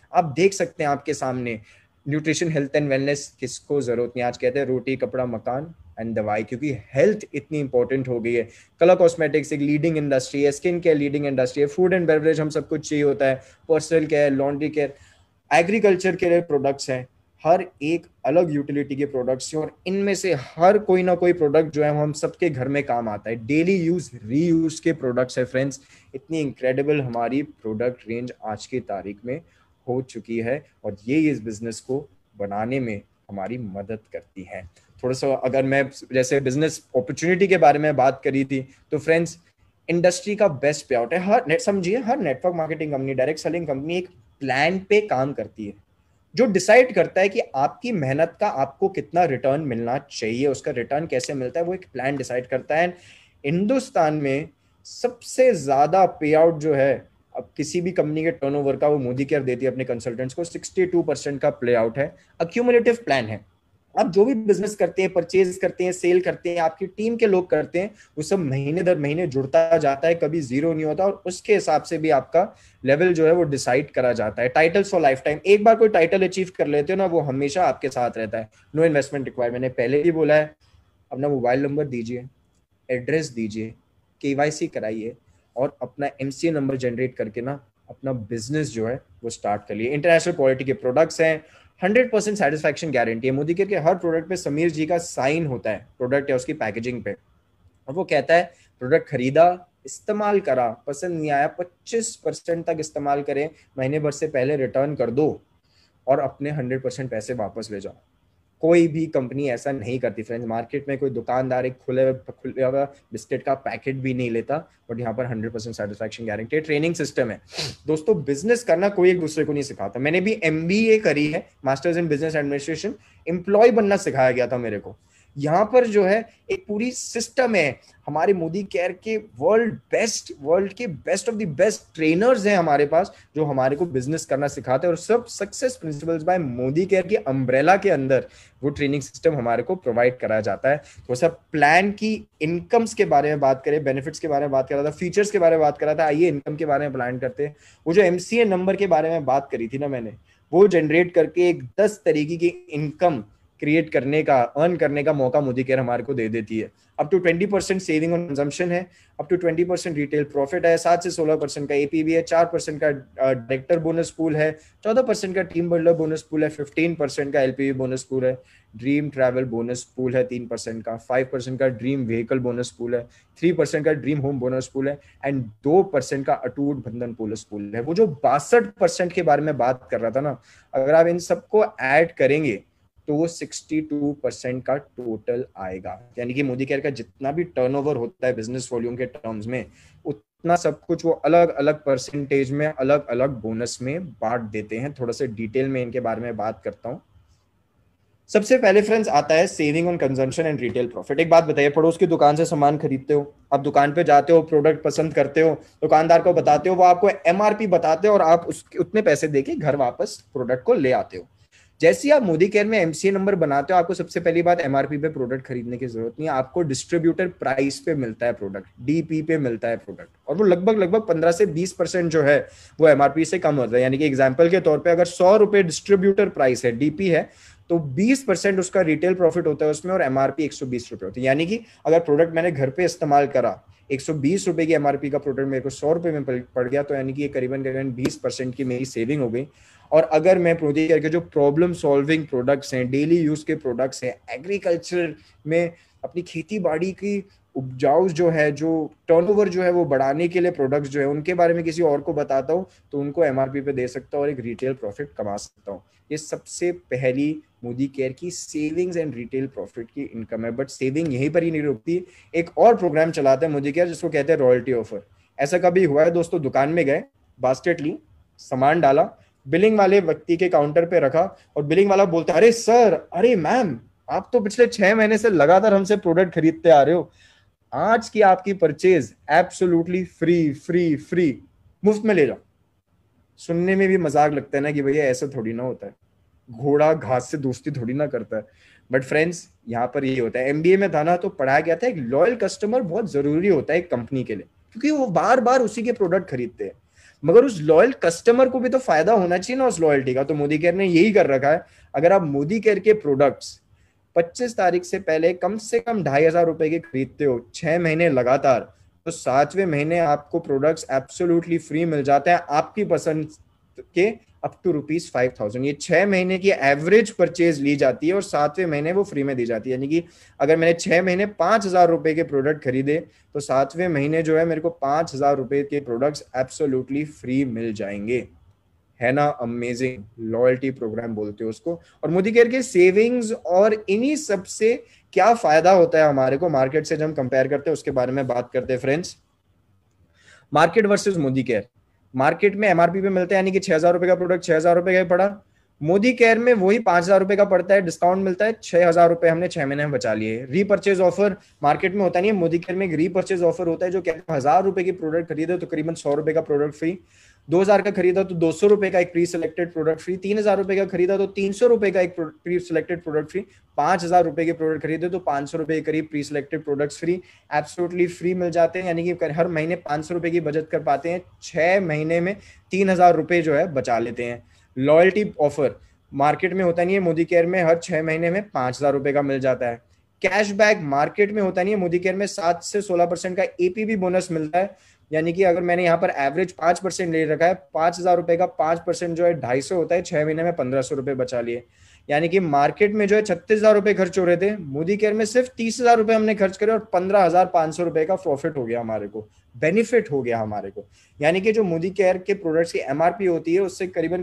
आप देख सकते हैं आपके सामने न्यूट्रिशन, हेल्थ एंड वेलनेस किसको जरूरत नहीं, आज कहते हैं रोटी कपड़ा मकान एंड दवाई, क्योंकि हेल्थ इतनी इंपॉर्टेंट हो गई है। कलर कॉस्मेटिक्स एक लीडिंग इंडस्ट्री है, स्किन केयर लीडिंग इंडस्ट्री है, फूड एंड बेवरेज हम सब कुछ चाहिए होता है, personal care, laundry care, agriculture के लिए प्रोडक्ट्स हैं, हर एक अलग यूटिलिटी के प्रोडक्ट्स हैं, और इनमें से हर कोई ना कोई प्रोडक्ट जो है हम सबके घर में काम आता है, डेली यूज रीयूज के प्रोडक्ट्स है फ्रेंड्स। इतनी इनक्रेडिबल हमारी प्रोडक्ट रेंज आज की तारीख में हो चुकी है, और ये इस बिजनेस को बनाने में हमारी मदद करती है। थोड़ा सा अगर मैं जैसे बिजनेस अपॉर्चुनिटी के बारे में बात करी थी, तो फ्रेंड्स इंडस्ट्री का बेस्ट पे आउट है। हर नेट समझिए, हर network marketing company, direct selling company एक प्लान पे काम करती है, जो डिसाइड करता है कि आपकी मेहनत का आपको कितना रिटर्न मिलना चाहिए, उसका रिटर्न कैसे मिलता है, वो एक प्लान डिसाइड करता है। हिंदुस्तान में सबसे ज्यादा पे आउट जो है अब किसी भी कंपनी के टर्नओवर का, वो मोदी केयर देती है अपने कंसल्टेंट्स को, 62% का प्ले आउट है, अक्यूमुलेटिव प्लान है। आप जो भी बिजनेस करते हैं, परचेज करते हैं, सेल करते हैं, आपकी टीम के लोग करते हैं, वो सब महीने दर महीने जुड़ता जाता है, कभी जीरो नहीं होता, और उसके हिसाब से भी आपका लेवल जो है वो डिसाइड करा जाता है। टाइटल्स फॉर लाइफ टाइम, एक बार कोई टाइटल अचीव कर लेते हो ना, वो हमेशा आपके साथ रहता है। नो इन्वेस्टमेंट रिक्वायर्ड, मैंने पहले ही बोला है। अपना मोबाइल नंबर दीजिए, एड्रेस दीजिए, केवाईसी कराइए, और अपना एमसीए नंबर जनरेट करके ना अपना बिजनेस जो है वो स्टार्ट कर लिए। इंटरनेशनल क्वालिटी के प्रोडक्ट्स हैं, 100% सेटिस्फैक्शन गारंटी है। मोदी केयर के हर प्रोडक्ट पे समीर जी का साइन होता है, प्रोडक्ट या उसकी पैकेजिंग पे, और वो कहता है प्रोडक्ट खरीदा, इस्तेमाल करा, पसंद नहीं आया 25% तक इस्तेमाल करें, महीने भर से पहले रिटर्न कर दो और अपने 100% पैसे वापस ले जाओ। कोई भी कंपनी ऐसा नहीं करती फ्रेंड्स। मार्केट में कोई दुकानदार एक खुले हुआ बिस्किट का पैकेट भी नहीं लेता, बट यहाँ पर 100% सेटिस्फैक्शन गारंटी। ट्रेनिंग सिस्टम है दोस्तों, बिजनेस करना कोई एक दूसरे को नहीं सिखाता। मैंने भी एमबीए करी है, masters in business administration, employ बनना सिखाया गया था मेरे को। यहाँ पर जो है एक पूरी सिस्टम है, हमारे मोदी केयर के वर्ल्ड के best of the best trainers हैं हमारे पास, जो हमारे को बिजनेस करना सिखाते हैं, और सब success principles by Modi care की अम्ब्रेला के अंदर वो ट्रेनिंग सिस्टम हमारे को प्रोवाइड कराया जाता है। तो सब प्लान की इनकम्स के बारे में बात करें, बेनिफिट्स के बारे में बात कर रहा था, फीचर्स के बारे में बात कर रहा था, आइए इनकम के बारे में प्लान करते हैं। वो जो एमसीए नंबर के बारे में बात करी थी ना मैंने, वो जनरेट करके एक 10 तरीके की इनकम क्रिएट करने का, अर्न करने का मौका मोदी केयर हमारे को दे देती है। Up to 20% saving on consumption है, अप टू 20% रिटेल प्रॉफिट है, 7 से 16% का एपीवी है, 4% का डायरेक्टर बोनस पूल है, 14% का टीम बिल्डर बोनस पूल है, 15% का एलपीवी बोनस पूल है, ड्रीम ट्रैवल बोनस पूल है 3% का, 5% का ड्रीम व्हीकल बोनस पूल है, 3% का ड्रीम होम बोनस पूल है, एंड 2% का अटूट बंधन बोनस पूल है। वो जो 62% के बारे में बात कर रहा था ना, अगर आप इन सबको ऐड करेंगे तो वो 62% का टोटल आएगा। यानी कि मोदी केयर का जितना भी टर्नओवर होता है बिजनेस वॉल्यूम के टर्म्स में, उतना सब कुछ वो अलग अलग परसेंटेज में, अलग अलग बोनस में बांट देते हैं। थोड़ा सा डिटेल में इनके बारे में बात करता हूँ। सबसे पहले फ्रेंड्स आता है saving on consumption and retail profit. एक बात बताइए, पड़ोस की दुकान से सामान खरीदते हो, आप दुकान पे जाते हो, प्रोडक्ट पसंद करते हो, दुकानदार को बताते हो, वो आपको एमआरपी बताते हो, और आप उसके उतने पैसे देके घर वापस प्रोडक्ट को ले आते हो। जैसे आप मोदी केयर में एमसीए नंबर बनाते हो, आपको सबसे पहली बात एमआरपी पे प्रोडक्ट खरीदने की जरूरत नहीं है, आपको डिस्ट्रीब्यूटर प्राइस पे मिलता है प्रोडक्ट, डीपी पे मिलता है प्रोडक्ट, और वो लगभग 15 से 20% जो है वो एमआरपी से कम होता है। यानी कि एग्जांपल के तौर पे अगर 100 रुपए डिस्ट्रीब्यूटर प्राइस है, डीपी है, तो 20% उसका रिटेल प्रॉफिट होता है उसमें, और एमआरपी 120 रुपए होती है। यानी कि अगर प्रोडक्ट मैंने घर पे इस्तेमाल करा, 120 रुपए की एमआरपी का प्रोडक्ट मेरे को 100 रुपए में पड़ गया, तो यानी कि करीबन 20% की मेरी सेविंग हो गई। और अगर मैं मोदी केयर के जो प्रॉब्लम सॉल्विंग प्रोडक्ट्स हैं, डेली यूज के प्रोडक्ट्स हैं, एग्रीकल्चर में अपनी खेती बाड़ी की उपजाऊ जो है, जो टर्नओवर जो है वो बढ़ाने के लिए प्रोडक्ट्स जो है, उनके बारे में किसी और को बताता हूँ, तो उनको एमआरपी पे दे सकता हूँ और एक रिटेल प्रॉफिट कमा सकता हूँ। ये सबसे पहली मोदी केयर की सेविंग्स एंड रिटेल प्रॉफिट की इनकम है। बट सेविंग यहीं पर ही नहीं रुकती, एक और प्रोग्राम चलाता है मोदी केयर जिसको कहते हैं रॉयल्टी ऑफर। ऐसा कभी हुआ है दोस्तों, दुकान में गए, बास्केट ली, सामान डाला, बिलिंग वाले व्यक्ति के काउंटर पे रखा, और बिलिंग वाला बोलता है, अरे सर, अरे मैम, आप तो पिछले 6 महीने से लगातार हमसे प्रोडक्ट खरीदते आ रहे हो, आज की आपकी purchase absolutely free free free, मुफ्त में ले जाओ। सुनने में भी मजाक लगता है ना कि भैया ऐसा थोड़ी ना होता है, घोड़ा घास से दोस्ती थोड़ी ना करता है। बट फ्रेंड्स यहाँ पर ये होता है, एमबीए में था ना तो पढ़ाया गया था एक लॉयल कस्टमर बहुत जरूरी होता है एक कंपनी के लिए, क्योंकि वो बार बार उसी के प्रोडक्ट खरीदते हैं। मगर उस लॉयल कस्टमर को भी तो फायदा होना चाहिए ना उस लॉयल्टी का। तो मोदी केयर ने यही कर रखा है, अगर आप मोदी केयर के प्रोडक्ट्स 25 तारीख से पहले कम से कम 2,500 के खरीदते हो 6 महीने लगातार, तो 7वें महीने आपको प्रोडक्ट्स एब्सोल्युटली फ्री मिल जाते हैं आपकी पसंद के, अप टू ₹5,000। ये 6 महीने की एवरेज परचेज ली जाती है और 7वें महीने वो फ्री में दी जाती है। यानी कि अगर मैंने 6 महीने ₹5,000 के प्रोडक्ट खरीदे तो 7वें महीने जो है मेरे को ₹5,000 के प्रोडक्ट्स एब्सोल्युटली फ्री मिल जाएंगे। है ना अमेजिंग? लॉयल्टी प्रोग्राम बोलते हो उसको। और मोदी केयर के सेविंग्स और इन्हीं सब से क्या फायदा होता है हमारे को मार्केट से जब हम कंपेयर करते हैं उसके बारे में बात करते हैं friends. Market versus Modi care. Market में एमआरपी पे मिलता है, यानी कि ₹6,000 का प्रोडक्ट ₹6,000 का पड़ा, मोदी केयर में वही ₹5,000 का पड़ता है, डिस्काउंट मिलता है, ₹6,000 हमने 6 महीने में बचा लिए। रीपर्चेज ऑफर मार्केट में होता नहीं है, मोदी केयर में एक रीपर्चेज ऑफर होता है जो कहते हैं ₹1,000 की प्रोडक्ट खरीदे तो करीबन ₹100 का प्रोडक्ट फ्री, 2,000 का खरीदा तो ₹200 का एक प्री सिलेक्टेड प्रोडक्ट फ्री, ₹3,000 का खरीदा तो ₹300 का एक प्री सिलेक्टेड प्रोडक्ट फ्री, ₹5,000 के प्रोडक्ट खरीदे तो ₹500 के करीब preselected products free, absolutely free मिल जाते हैं। यानी कि हर महीने ₹500 की बचत कर पाते हैं, 6 महीने में ₹3,000 जो है बचा लेते हैं। लॉयल्टी ऑफर मार्केट में होता नहीं है, मोदी केयर में हर 6 महीने में ₹5,000 का मिल जाता है। कैशबैक मार्केट में होता नहीं है, मोदी केयर में 7 से 16% का एपीबी बोनस मिलता है। यानी कि अगर मैंने यहाँ पर एवरेज 5% ले रखा है, ₹5,000 का 5% जो है 250 होता है, 6 महीने में ₹1,500 बचा लिए। यानी कि मार्केट में जो है ₹36,000 खर्च हो रहे थे, मोदी केयर में सिर्फ ₹30,000 हमने खर्च करे और ₹15,500 का प्रॉफिट हो गया हमारे को, बेनिफिट हो गया हमारे को। यानी कि जो मोदी केयर के प्रोडक्ट्स की एमआरपी होती है उससे करीबन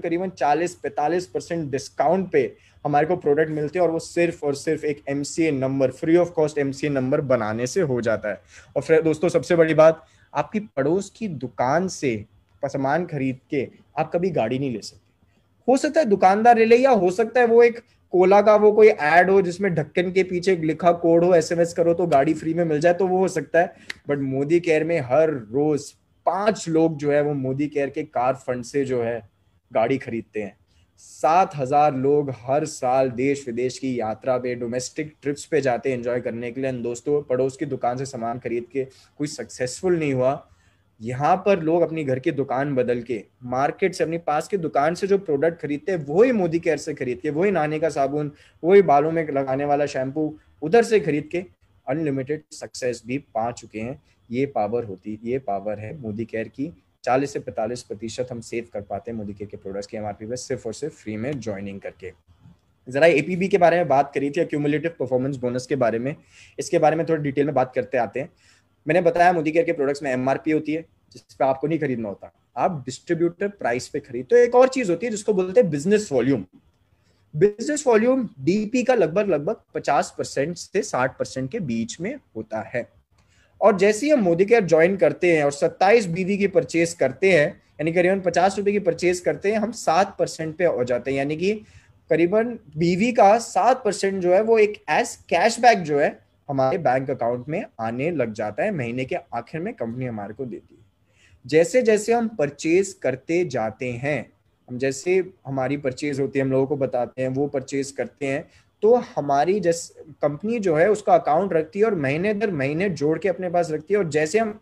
40-45% डिस्काउंट पे हमारे को प्रोडक्ट मिलते हैं, और वो सिर्फ और सिर्फ एक MCA number, free of cost MCA number बनाने से हो जाता है। और फिर दोस्तों सबसे बड़ी बात, आपकी पड़ोस की दुकान से सामान खरीद के आप कभी गाड़ी नहीं ले सकते। हो सकता है दुकानदार ले ले, या हो सकता है वो एक कोला का वो कोई ऐड हो जिसमें ढक्कन के पीछे लिखा कोड हो, एसएमएस करो तो गाड़ी फ्री में मिल जाए, तो वो हो सकता है। बट मोदी केयर में हर रोज 5 लोग जो है वो मोदी केयर के कार फंड से जो है गाड़ी खरीदते हैं। 7,000 लोग हर साल देश विदेश की यात्रा पे, डोमेस्टिक ट्रिप्स पे जाते हैं एंजॉय करने के लिए। दोस्तों पड़ोस की दुकान से सामान खरीद के कोई सक्सेसफुल नहीं हुआ, यहाँ पर लोग अपनी घर की दुकान बदल के मार्केट से, अपनी पास की दुकान से जो प्रोडक्ट खरीदते हैं वही मोदी केयर से खरीद के, वही नहाने का साबुन, वही बालों में लगाने वाला शैम्पू उधर से खरीद के अनलिमिटेड सक्सेस भी पा चुके हैं। ये पावर है मोदी केयर की। 40 से 45% हम सेव कर पाते हैं मोदी केयर के प्रोडक्ट्स की एमआरपी पे सिर्फ और सिर्फ फ्री में ज्वाइनिंग करके। जरा एपीबी के बारे में बात करी थी, एक्यूमुलेटिव परफॉर्मेंस बोनस के बारे में, इसके बारे में थोड़ी डिटेल में बात करते आते हैं। मैंने बताया मोदी केयर के प्रोडक्ट्स में एमआरपी होती है जिस पे आपको नहीं खरीदना होता, आप डिस्ट्रीब्यूटर प्राइस पे खरीद। तो एक और चीज होती है जिसको बोलते हैं business volume. Business volume DP का लगभग 50% से 60% के बीच में होता है। और जैसे ही हम मोदी केयर ज्वाइन करते हैं और 27 बीवी की परचेज करते हैं, यानी करीबन ₹50 की परचेज करते हैं, हम 7% पे हो जाते हैं। यानी कि करीबन बीवी का 7% जो है वो एक एज कैशबैक जो है हमारे बैंक अकाउंट में आने लग जाता है। महीने के आखिर में कंपनी हमारे को देती है। जैसे जैसे हम परचेज करते जाते हैं, हम जैसे हमारी परचेज होती है हम लोगों को बताते हैं, वो परचेज करते हैं, तो हमारी कंपनी जो है उसका अकाउंट रखती है और महीने दर महीने जोड़ के अपने पास रखती है। और जैसे हम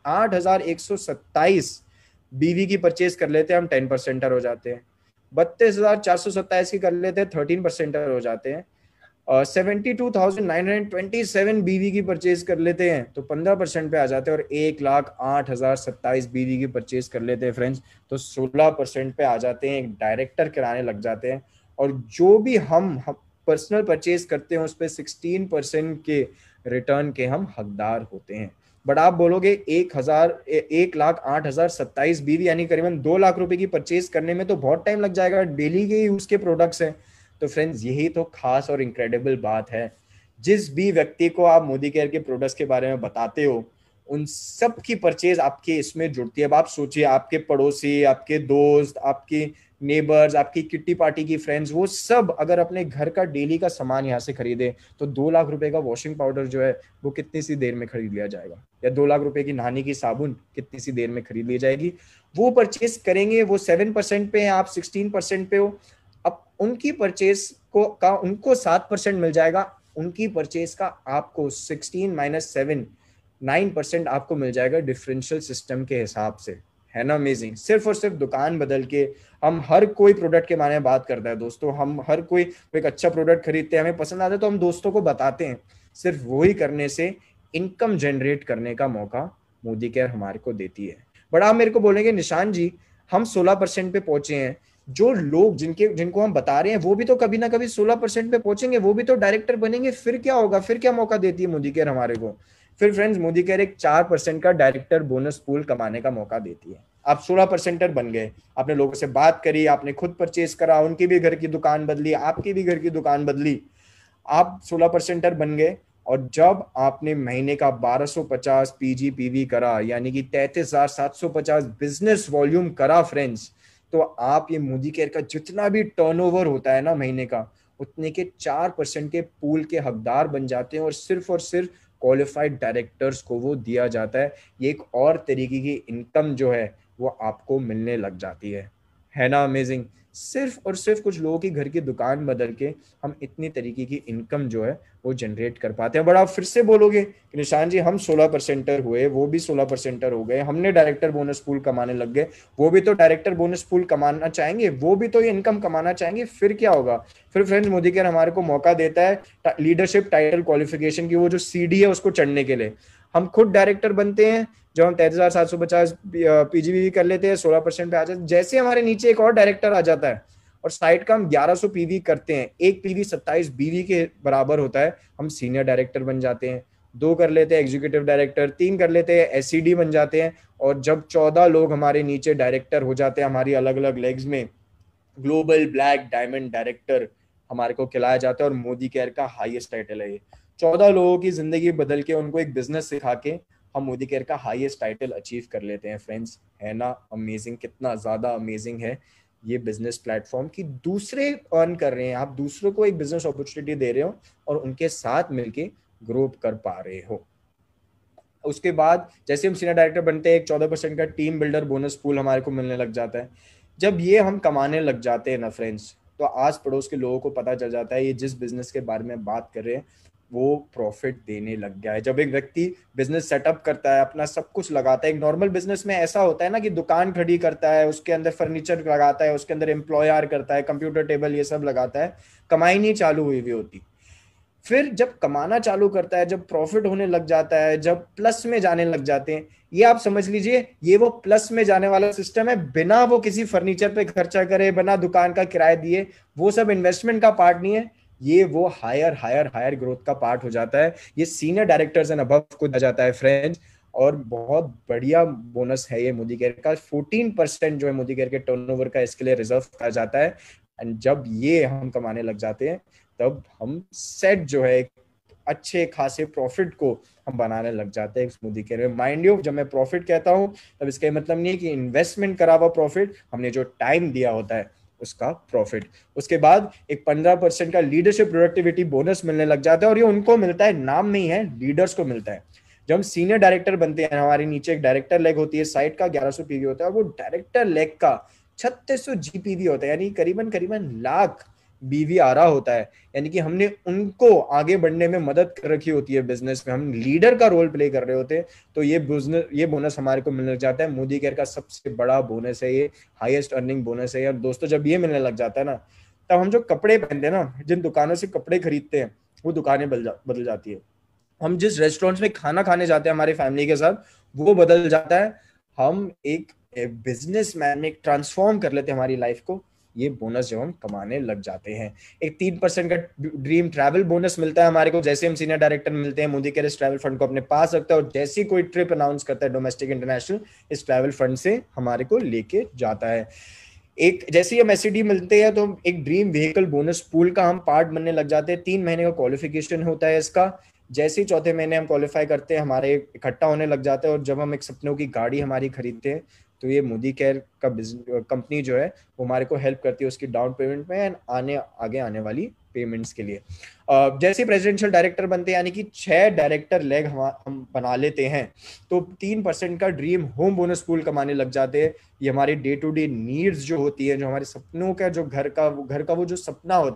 8,127 बीवी की परचेज कर लेते हैं, हम 10% हो जाते हैं। 32,427 की कर लेते हैं, 13% हो जाते हैं। 72,927 बीवी की परचेज कर लेते हैं तो 15% पे आ जाते हैं। और 1,08,027 बीवी की परचेज कर लेते हैं फ्रेंड्स तो 16% पे आ जाते हैं, एक डायरेक्टर कराने लग जाते हैं। और जो भी हम पर्सनल परचेज करते हैं उस पर 16% के रिटर्न के हम हकदार होते हैं। बट आप बोलोगे 1,08,027 बीवी यानी करीबन 2 लाख रुपए की परचेज करने में तो बहुत टाइम लग जाएगा, डेली के यूज के प्रोडक्ट्स हैं। तो फ्रेंड्स यही तो खास और इनक्रेडिबल बात है। जिस भी व्यक्ति को आप मोदी केयर के प्रोडक्ट्स के बारे में बताते हो उन सब की परचेज आपके इसमें जुड़ती है। अब आप सोचिए, आपके पड़ोसी, आपके दोस्त, आपके नेबर्स, आपकी किट्टी पार्टी की फ्रेंड्स, वो सब अगर अपने घर का डेली का सामान यहाँ से खरीदे तो 2 लाख रुपए का वॉशिंग पाउडर जो है वो कितनी सी देर में खरीद लिया जाएगा, या 2 लाख रुपए की नहाने की साबुन कितनी सी देर में खरीद ली जाएगी। वो परचेज करेंगे, वो 7% पे है, आप 16% पे हो। अब उनकी परचेज का उनको 7% मिल जाएगा, उनकी परचेज का आपको 16 - 7 9% आपको मिल जाएगा डिफरेंशियल सिस्टम के हिसाब से, है ना अमेजिंग। सिर्फ और सिर्फ दुकान बदल के हम हर कोई प्रोडक्ट के बारे में बात करता है दोस्तों, हम हर कोई एक अच्छा प्रोडक्ट खरीदते हैं, हमें पसंद आता है तो हम दोस्तों को बताते हैं। सिर्फ वही करने से इनकम जनरेट करने का मौका मोदी केयर हमारे को देती है। बट आप मेरे को बोलेंगे निशान जी हम 16% पे पहुंचे हैं, जो लोग जिनको हम बता रहे हैं वो भी तो कभी ना कभी 16% पे पहुंचेंगे, वो भी तो डायरेक्टर बनेंगे, फिर क्या होगा, फिर क्या मौका देती है मोदी केयर हमारे को? फिर फ्रेंड्स मोदी केयर एक 4% का डायरेक्टर बोनस पूल कमाने का मौका देती है। आप 16%er बन गए, आपने लोगों से बात करी, आपने खुद परचेज करा, उनकी भी घर की दुकान बदली, आपकी भी घर की दुकान बदली, आप 16%er बन गए। और जब आपने महीने का 1250 पीजी करा, यानी कि 33,750 बिजनेस वॉल्यूम करा फ्रेंड्स, तो आप ये मोदी केयर का जितना भी टर्नओवर होता है ना महीने का, उतने के 4% के पूल के हकदार बन जाते हैं, और सिर्फ क्वालिफाइड डायरेक्टर्स को वो दिया जाता है। ये एक और तरीके की इनकम जो है वो आपको मिलने लग जाती है ना अमेजिंग। सिर्फ और सिर्फ कुछ लोगों की घर की दुकान बदल के हम इतनी तरीके की इनकम जो है वो जनरेट कर पाते हैं। बट आप फिर से बोलोगे कि निशान जी हम 16%er हुए, वो भी 16%er हो गए, हमने डायरेक्टर बोनस पूल कमाने लग गए, वो भी तो डायरेक्टर बोनस पूल कमाना चाहेंगे, वो भी तो ये इनकम कमाना चाहेंगे, फिर क्या होगा? फिर फ्रेंड्स मोदी केयर हमारे को मौका देता है लीडरशिप टाइटल क्वालिफिकेशन की वो जो सीढ़ी है उसको चढ़ने के लिए। हम खुद डायरेक्टर बनते हैं, जब हम 33,750 पीजीबी कर लेते हैं, 16% पे आ जाते हैं, जैसे हमारे नीचे एक और डायरेक्टर आ जाता है और साइड का हम 1100 पीवी करते हैं, एक पीवी 27 बीवी के बराबर होता है, हम सीनियर डायरेक्टर बन जाते हैं। 2 कर लेते हैं एग्जीक्यूटिव डायरेक्टर, 3 कर लेते हैं एससीडी बन जाते हैं, और जब 14 लोग हमारे नीचे डायरेक्टर हो जाते हैं हमारी अलग अलग लेग्स में, ग्लोबल ब्लैक डायमंड डायरेक्टर हमारे को खिलाया जाता है। और मोदी केयर का हाईएस्ट टाइटल है ये। 14 लोगों की जिंदगी बदल के उनको एक बिजनेस सिखा के हम मोदी केयर का हाईएस्ट टाइटल अचीव कर लेते हैं फ्रेंड्स। है ना अमेजिंग? कितना ज्यादा अमेजिंग है ये बिजनेस प्लेटफॉर्म कि दूसरे अर्न कर रहे हैं, आप दूसरों को एक बिजनेस अपॉर्चुनिटी दे रहे हो और उनके साथ मिलके ग्रो कर पा रहे हो। उसके बाद जैसे हम सीनियर डायरेक्टर बनते हैं, एक 14% का टीम बिल्डर बोनस पूल हमारे को मिलने लग जाता है। जब ये हम कमाने लग जाते हैं ना फ्रेंड्स, तो आस पड़ोस के लोगों को पता चल जाता है ये जिस बिजनेस के बारे में बात कर रहे हैं वो प्रॉफिट देने लग गया है। जब एक व्यक्ति बिजनेस सेटअप करता है, अपना सब कुछ लगाता है, एक नॉर्मल बिजनेस में ऐसा होता है ना कि दुकान खड़ी करता है, उसके अंदर फर्नीचर लगाता है, उसके अंदर एम्प्लॉयर करता है, कंप्यूटर टेबल ये सब लगाता है, कमाई नहीं चालू हुई हुई होती। फिर जब कमाना चालू करता है, जब प्रॉफिट होने लग जाता है, जब प्लस में जाने लग जाते हैं, ये आप समझ लीजिए ये वो प्लस में जाने वाला सिस्टम है, बिना वो किसी फर्नीचर पे खर्चा करे, बिना दुकान का किराया दिए, वो सब इन्वेस्टमेंट का पार्ट नहीं है, ये वो हायर हायर हायर ग्रोथ का पार्ट हो जाता है। ये सीनियर डायरेक्टर्स एंड अबव को दिया जाता है फ्रेंड्स, और बहुत बढ़िया बोनस है ये मोदी केयर का। 14% जो है मोदी केयर के टर्नओवर का इसके लिए रिजर्व किया जाता है। एंड जब ये हम कमाने लग जाते हैं तब हम सेट जो है अच्छे खासे प्रॉफिट को हम बनाने लग जाते हैं मोदी केयर में। माइंड यू, जब मैं प्रॉफिट कहता हूं तब इसका मतलब नहीं है कि इन्वेस्टमेंट करा हुआ प्रॉफिट, हमने जो टाइम दिया होता है उसका प्रॉफिट। उसके बाद एक 15% का लीडरशिप प्रोडक्टिविटी बोनस मिलने लग जाता है, और ये उनको मिलता है, नाम नहीं है, लीडर्स को मिलता है। जब हम सीनियर डायरेक्टर बनते हैं, हमारे नीचे एक डायरेक्टर लेग होती है, साइड का 1100 पीवी होता है, वो डायरेक्टर लेग का 3600 जीपीवी होता है, यानी करीबन करीबन लाख बीवी आ रहा होता है। यानी कि हमने उनको आगे बढ़ने में मदद कर रखी होती है बिजनेस में, हम लीडर का रोल प्ले कर रहे होते हैं, तो ये बोनस हमारे को मिलने लग जाता है। मोदी केयर का सबसे बड़ा बोनस है ये, हाईएस्ट अर्निंग बोनस है। और दोस्तों जब ये मिलने लग जाता है ना, तब हम जो कपड़े पहनते हैं ना, जिन दुकानों से कपड़े खरीदते हैं, वो दुकानें बदल जाती है। हम जिस रेस्टोरेंट्स में खाना खाने जाते हैं हमारी फैमिली के साथ, वो बदल जाता है। हम एक बिजनेसमैन में ट्रांसफॉर्म कर लेते हैं हमारी लाइफ को, ये बोनस जब हम कमाने लग जाते हैं। एक 3% का ड्रीम ट्रैवल बोनस मिलता है हमारे को, जैसे हम सीनियर डायरेक्टर मिलते हैं, मोदी केयर इस ट्रैवल फंड को अपने पास रखता है, और जैसी कोई ट्रिप अनाउंस करता है डोमेस्टिक इंटरनेशनल, इस ट्रैवल फंड से हमारे को लेके जाता है। एक जैसे ही हम एससीडी मिलते हैं तो एक ड्रीम व्हीकल बोनस पूल का हम पार्ट बनने लग जाते हैं। 3 महीने का क्वालिफिकेशन होता है इसका। जैसे ही चौथे महीने हम क्वालिफाई करते हैं, हमारे इकट्ठा होने लग जाते हैं, और जब हम एक सपनों की गाड़ी हमारी खरीदते हैं, तो ये मोदी केयर का कंपनी जो है वो हमारे को हेल्प करती है उसकी डाउन पेमेंट में एंड आगे आने वाली पेमेंट्स के लिए। जैसे प्रेसिडेंशियल डायरेक्टर बनते हैं, यानी कि 6 डायरेक्टर लेग हम बना लेते हैं, तो 3% का ड्रीम होम बोनस पूल कमाने लग जाते हैं। ये हमारी डे टू डे नीड्स जो होती है, जो हमारे सपनों का जो घर का वो जो सपना होता है,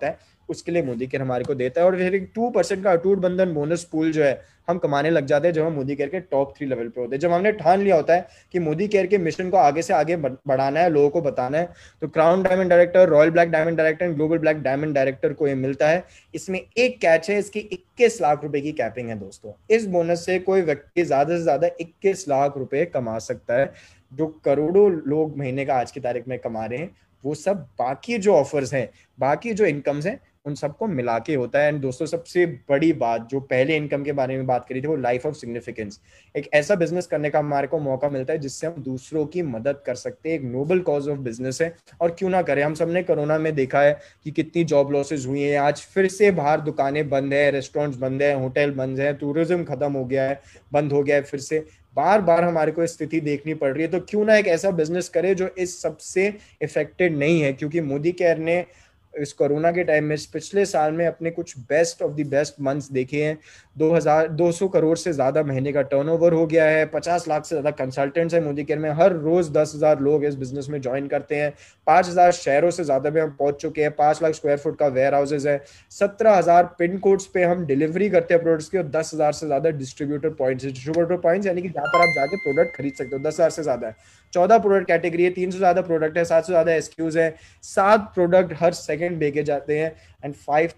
उसके लिए मोदी केयर हमारे को देता है। और फिर 2% का अटूट बंधन बोनस पूल जो है हम कमाने लग जाते हैं जब हम मोदी केयर के टॉप 3 लेवल पे होते हैं। जब हमने ठान लिया होता है कि मोदी केयर के मिशन को आगे से आगे बढ़ाना है, लोगों को बताना है, तो crown diamond director, royal black diamond director and global black diamond director को ये मिलता है। इसमें एक कैच है, इसकी 21 लाख रुपए की कैपिंग है दोस्तों। इस बोनस से कोई व्यक्ति ज्यादा से ज्यादा 21 लाख रुपए कमा सकता है। जो करोड़ों लोग महीने का आज की तारीख में कमा रहे हैं, वो सब बाकी जो ऑफर्स हैं, बाकी जो इनकम्स हैं, उन सबको मिला के होता है। एंड दोस्तों सबसे बड़ी बात, जो पहले इनकम के बारे में बात करी थी, वो लाइफ ऑफ सिग्निफिकेंस। एक ऐसा बिजनेस करने का हमारे को मौका मिलता है जिससे हम दूसरों की मदद कर सकते हैं। एक नोबल कॉज ऑफ बिजनेस है, और क्यों ना करें। हम सबने कोरोना में देखा है कि कितनी जॉब लॉसेज हुई है। आज फिर से बाहर दुकानें बंद है, रेस्टोरेंट्स बंद है, होटल बंद है, टूरिज्म खत्म हो गया है, बंद हो गया है। फिर से बार बार हमारे को स्थिति देखनी पड़ रही है। तो क्यों ना एक ऐसा बिजनेस करे जो इस सबसे इफेक्टेड नहीं है, क्योंकि मोदी केयर ने इस कोरोना के टाइम में पिछले साल में अपने कुछ best of the best months देखे हैं। 200 करोड़ से ज्यादा महीने का टर्नओवर हो गया है। 50 लाख से ज्यादा कंसल्टेंट्स हैं मोदी केयर में। हर रोज 10,000 लोग इस बिजनेस में ज्वाइन करते हैं। 5,000 शहरों से ज्यादा में हम पहुंच चुके हैं। 5 लाख स्क्वायर फुट का वेयर हाउसेज है। 17,000 पिन कोड्स पे हम डिलीवरी करते हैं प्रोडक्ट्स की, और 10,000 से ज्यादा डिस्ट्रीब्यूटर पॉइंट्स यानी कि जहां पर आप जाके प्रोडक्ट खरीद सकते हो, 10,000 से ज्यादा है। 14 प्रोडक्ट कैटेगरी है, 300 ज्यादा प्रोडक्ट है, 700 ज्यादा एसक्यूज है, 7 प्रोडक्ट हर सेकंड बेचे जाते हैं। एंड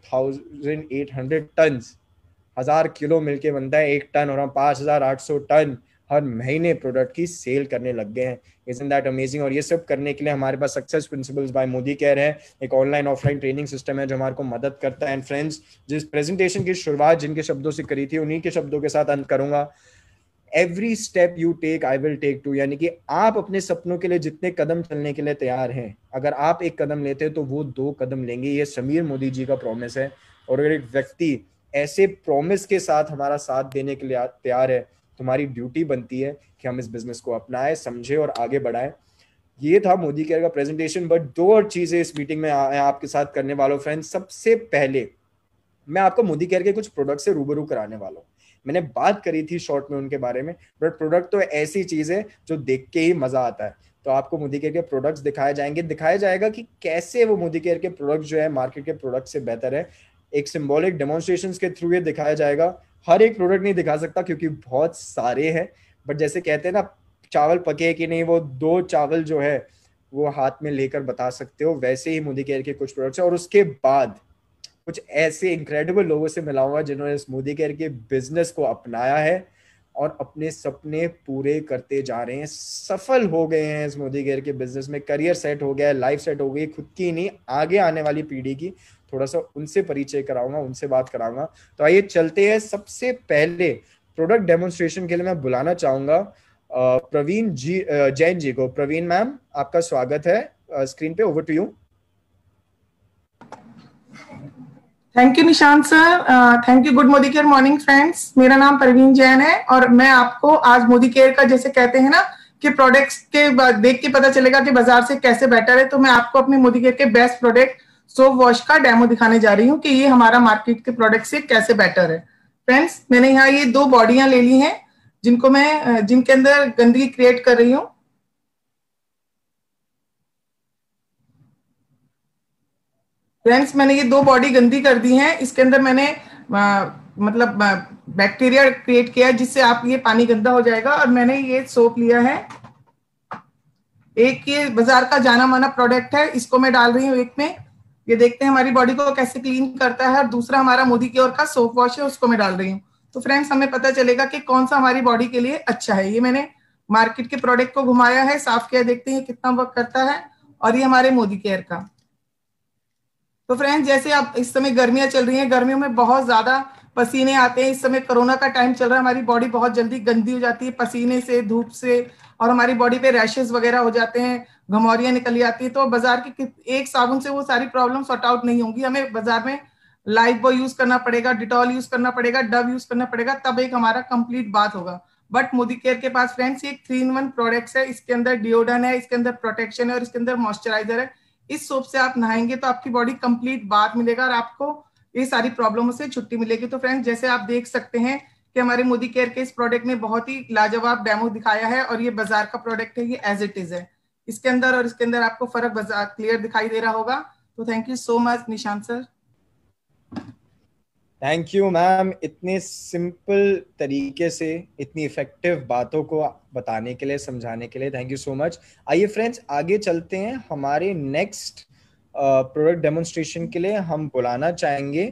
5,800 टन, 1000 किलो मिलके बनता है 1 टन, और हम 5,800 टन हर महीने प्रोडक्ट की सेल करने लग गए हैं। Isn't that amazing? और ये सब करने के लिए हमारे पास success principles by Modi care है। एक ऑनलाइन ऑफलाइन ट्रेनिंग सिस्टम है जो हमारे को मदद करता है। एंड फ्रेंड्स, जिस प्रेजेंटेशन की शुरुआत जिनके शब्दों से करी थी, उन्हीं के शब्दों के साथ अंत करूंगा। Every step you take I will take two, यानी कि आप अपने सपनों के लिए जितने कदम चलने के लिए तैयार हैं, अगर आप एक कदम लेते हैं तो वो 2 कदम लेंगे। ये समीर मोदी जी का प्रॉमिस है। और अगर एक व्यक्ति ऐसे प्रॉमिस के साथ हमारा साथ देने के लिए तैयार है, तुम्हारी ड्यूटी बनती है कि हम इस बिजनेस को अपनाएं, समझे और आगे बढ़ाएं। ये था मोदी केयर का प्रेजेंटेशन। बट 2 और चीजें इस मीटिंग में आपके साथ करने वाला हूं फ्रेंड्स। सबसे पहले मैं आपको मोदी केयर के कुछ प्रोडक्ट से रूबरू कराने वाला हूँ। मैंने बात करी थी शॉर्ट में उनके बारे में, बट प्रोडक्ट तो ऐसी चीज है जो देख के ही मजा आता है। तो आपको मोदी केयर के प्रोडक्ट्स दिखाए जाएंगे, दिखाया जाएगा कि कैसे वो मोदी केयर के प्रोडक्ट जो है मार्केट के प्रोडक्ट से बेहतर है। एक सिंबॉलिक डेमोन्स्ट्रेशंस के थ्रू ये दिखाया जाएगा। हर एक प्रोडक्ट नहीं दिखा सकता क्योंकि बहुत सारे हैं, बट जैसे कहते हैं ना, चावल पके कि नहीं, वो 2 चावल जो है वो हाथ में लेकर बता सकते हो, वैसे ही मोदी केयर के कुछ प्रोडक्ट्स है। और उसके बाद कुछ ऐसे इनक्रेडिबल लोगों से मिलाऊंगा जिन्होंने इस मोदी केयर के बिजनेस को अपनाया है और अपने सपने पूरे करते जा रहे हैं, सफल हो गए हैं इस मोदी केयर के बिजनेस में। करियर सेट हो गया है, लाइफ सेट हो गई, खुद की नहीं आगे आने वाली पीढ़ी की। थोड़ा सा उनसे परिचय कराऊंगा, उनसे बात कराऊंगा। तो आइए चलते हैं। सबसे पहले प्रोडक्ट डेमोन्स्ट्रेशन के लिए मैं बुलाना चाहूंगा प्रवीण जी जैन जी को। प्रवीण मैम, आपका स्वागत है स्क्रीन पे। Over to you. Thank you Nishant sir, thank you. Good Modi care morning friends, मेरा नाम प्रवीण जैन है और मैं आपको आज मोदी केयर का, जैसे कहते हैं ना कि प्रोडक्ट्स के देख के पता चलेगा कि बाजार से कैसे बेटर है, तो मैं आपको अपने मोदी केयर के बेस्ट प्रोडक्ट सोप वॉश का डेमो दिखाने जा रही हूँ कि ये हमारा मार्केट के प्रोडक्ट से कैसे बेटर है। फ्रेंड्स, मैंने यहाँ ये 2 बॉडियां ले ली हैं जिनके अंदर गंदगी क्रिएट कर रही हूँ। फ्रेंड्स, मैंने ये 2 बॉडी गंदी कर दी हैं। इसके अंदर मैंने मतलब बैक्टीरिया क्रिएट किया जिससे आप ये पानी गंदा हो जाएगा। और मैंने ये सोप लिया है, एक ये बाजार का जाना माना प्रोडक्ट है, इसको मैं डाल रही हूँ एक में। ये देखते हैं हमारी बॉडी को कैसे क्लीन करता है। और दूसरा हमारा मोदी केयर का सोप वॉश है, उसको मैं डाल रही हूँ। तो फ्रेंड्स, हमें पता चलेगा कि कौन सा हमारी बॉडी के लिए अच्छा है। ये मैंने मार्केट के प्रोडक्ट को घुमाया है, साफ किया, देखते हैं कितना वर्क करता है। और ये हमारे मोदी केयर का। तो फ्रेंड्स, जैसे अब इस समय गर्मियां चल रही हैं, गर्मियों में बहुत ज्यादा पसीने आते हैं। इस समय कोरोना का टाइम चल रहा है, हमारी बॉडी बहुत जल्दी गंदी हो जाती है पसीने से, धूप से, और हमारी बॉडी पे रैशेस वगैरह हो जाते हैं, घमौरियां निकल आती है। तो बाजार की एक साबुन से वो सारी प्रॉब्लम सॉर्ट आउट नहीं होंगी। हमें बाजार में लाइफ बॉय यूज करना पड़ेगा, डिटॉल यूज करना पड़ेगा, डव यूज करना पड़ेगा, तब एक हमारा कंप्लीट बात होगा। बट मोदी केयर के पास फ्रेंड्स ये 3-in-1 प्रोडक्ट्स है। इसके अंदर डिओडन है, इसके अंदर प्रोटेक्शन है और इसके अंदर मॉइस्चराइजर है। इस सोप से आप नहाएंगे तो आपकी बॉडी कंप्लीट बात मिलेगा और आपको ये सारी प्रॉब्लमों से छुट्टी मिलेगी। तो फ्रेंड्स, जैसे आप देख सकते हैं कि हमारे मोदी केयर के इस प्रोडक्ट में बहुत ही लाजवाब डेमो दिखाया है और ये बाजार का प्रोडक्ट है, ये एज इट इज है। इसके अंदर और इसके अंदर आपको फर्क बाजार क्लियर दिखाई दे रहा होगा। तो thank you so much Nishant sir. Thank you ma'am, इतने सिंपल तरीके से इतनी इफेक्टिव बातों को बताने के लिए, समझाने के लिए थैंक यू सो मच। आइए फ्रेंड्स आगे चलते हैं। हमारे नेक्स्ट प्रोडक्ट डेमोन्स्ट्रेशन के लिए हम बुलाना चाहेंगे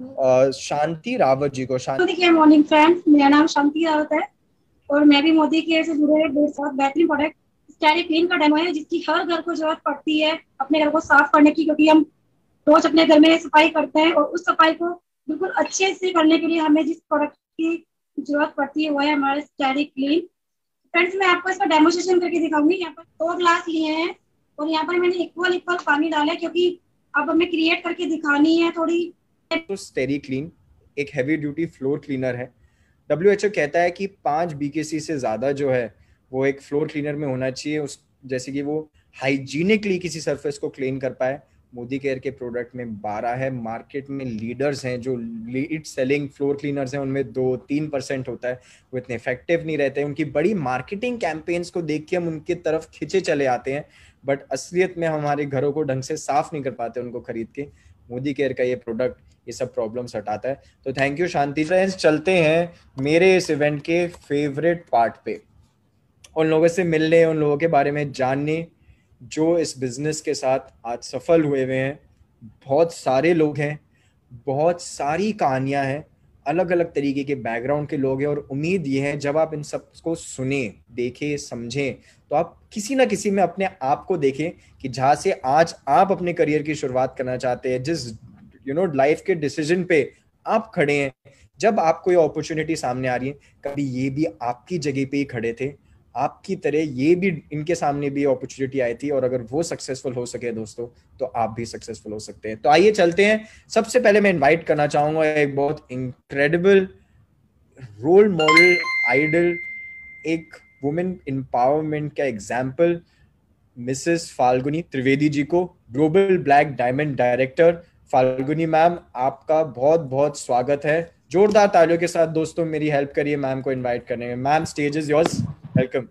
शांति रावत जी को। शांति मॉर्निंग फ्रेंड्स, मेरा नाम शांति रावत है और मैं भी मोदी केयर से जुड़े बहुत बेहतरीन प्रोडक्ट स्टाइल क्लीन का डेमो है, जिसकी हर घर को जरूरत पड़ती है अपने घर को साफ करने की, क्योंकि हम रोज अपने घर में सफाई करते हैं और उस सफाई को बिल्कुल अच्छे से करने के लिए हमें जिस प्रोडक्ट की जरूरत पड़ती है वो है हमारे स्टाइल क्लीन। फ्रेंड्स मैं आपको इसका डेमोन्स्ट्रेशन करके दिखाऊंगी। यहाँ पर 2 ग्लास लिए हैं और यहाँ पर मैंने इक्वल पानी डाला है, क्योंकि अब हमें क्रिएट करके दिखानी है थोड़ी। तो स्टेरी क्लीन एक हैवी ड्यूटी फ्लोर क्लीनर है। WHO कहता है कि 5 BKC से ज्यादा जो है वो एक फ्लोर क्लीनर में होना चाहिए, उस जैसे कि वो हाइजीनिकली किसी सरफेस को क्लीन कर पाए। मोदी केयर के प्रोडक्ट में 12 है। मार्केट में लीडर्स हैं जो लीड सेलिंग फ्लोर क्लीनर्स हैं, उनमें 2-3% होता है, वो इतने इफेक्टिव नहीं रहते। उनकी बड़ी मार्केटिंग कैंपेन्स को देख के हम उनकी तरफ खिंचे चले आते हैं, बट असलियत में हमारे घरों को ढंग से साफ नहीं कर पाते उनको खरीद के। मोदी केयर का ये प्रोडक्ट ये सब प्रॉब्लम्स हटाता है। तो थैंक यू शांति। फ्रेंड्स चलते हैं मेरे इस इवेंट के फेवरेट पार्ट पे, उन लोगों से मिलने, उन लोगों के बारे में जानने जो इस बिजनेस के साथ आज सफल हुए हुए हैं। बहुत सारे लोग हैं, बहुत सारी कहानियां हैं, अलग अलग तरीके के बैकग्राउंड के लोग हैं, और उम्मीद ये है जब आप इन सब को सुने, देखें, समझें तो आप किसी ना किसी में अपने आप को देखें कि जहाँ से आज आप अपने करियर की शुरुआत करना चाहते हैं, जिस लाइफ के डिसीजन पे आप खड़े हैं, जब आपको ये अपॉर्चुनिटी सामने आ रही है, कभी ये भी आपकी जगह पे ही खड़े थे, आपकी तरह ये भी इनके सामने भी अपॉर्चुनिटी आई थी, और अगर वो सक्सेसफुल हो सके दोस्तों तो आप भी सक्सेसफुल हो सकते हैं। तो आइए चलते हैं। सबसे पहले मैं इनवाइट करना चाहूंगा एक बहुत इनक्रेडिबल रोल मॉडल, आइडल, एक वुमेन एम्पावरमेंट का एग्जाम्पल, मिसेस फाल्गुनी त्रिवेदी जी को, global black diamond director. Falguni ma'am आपका बहुत बहुत स्वागत है। जोरदार तालियों के साथ दोस्तों मेरी हेल्प करिए मैम को इनवाइट करने में। Ma'am stage is yours, welcome.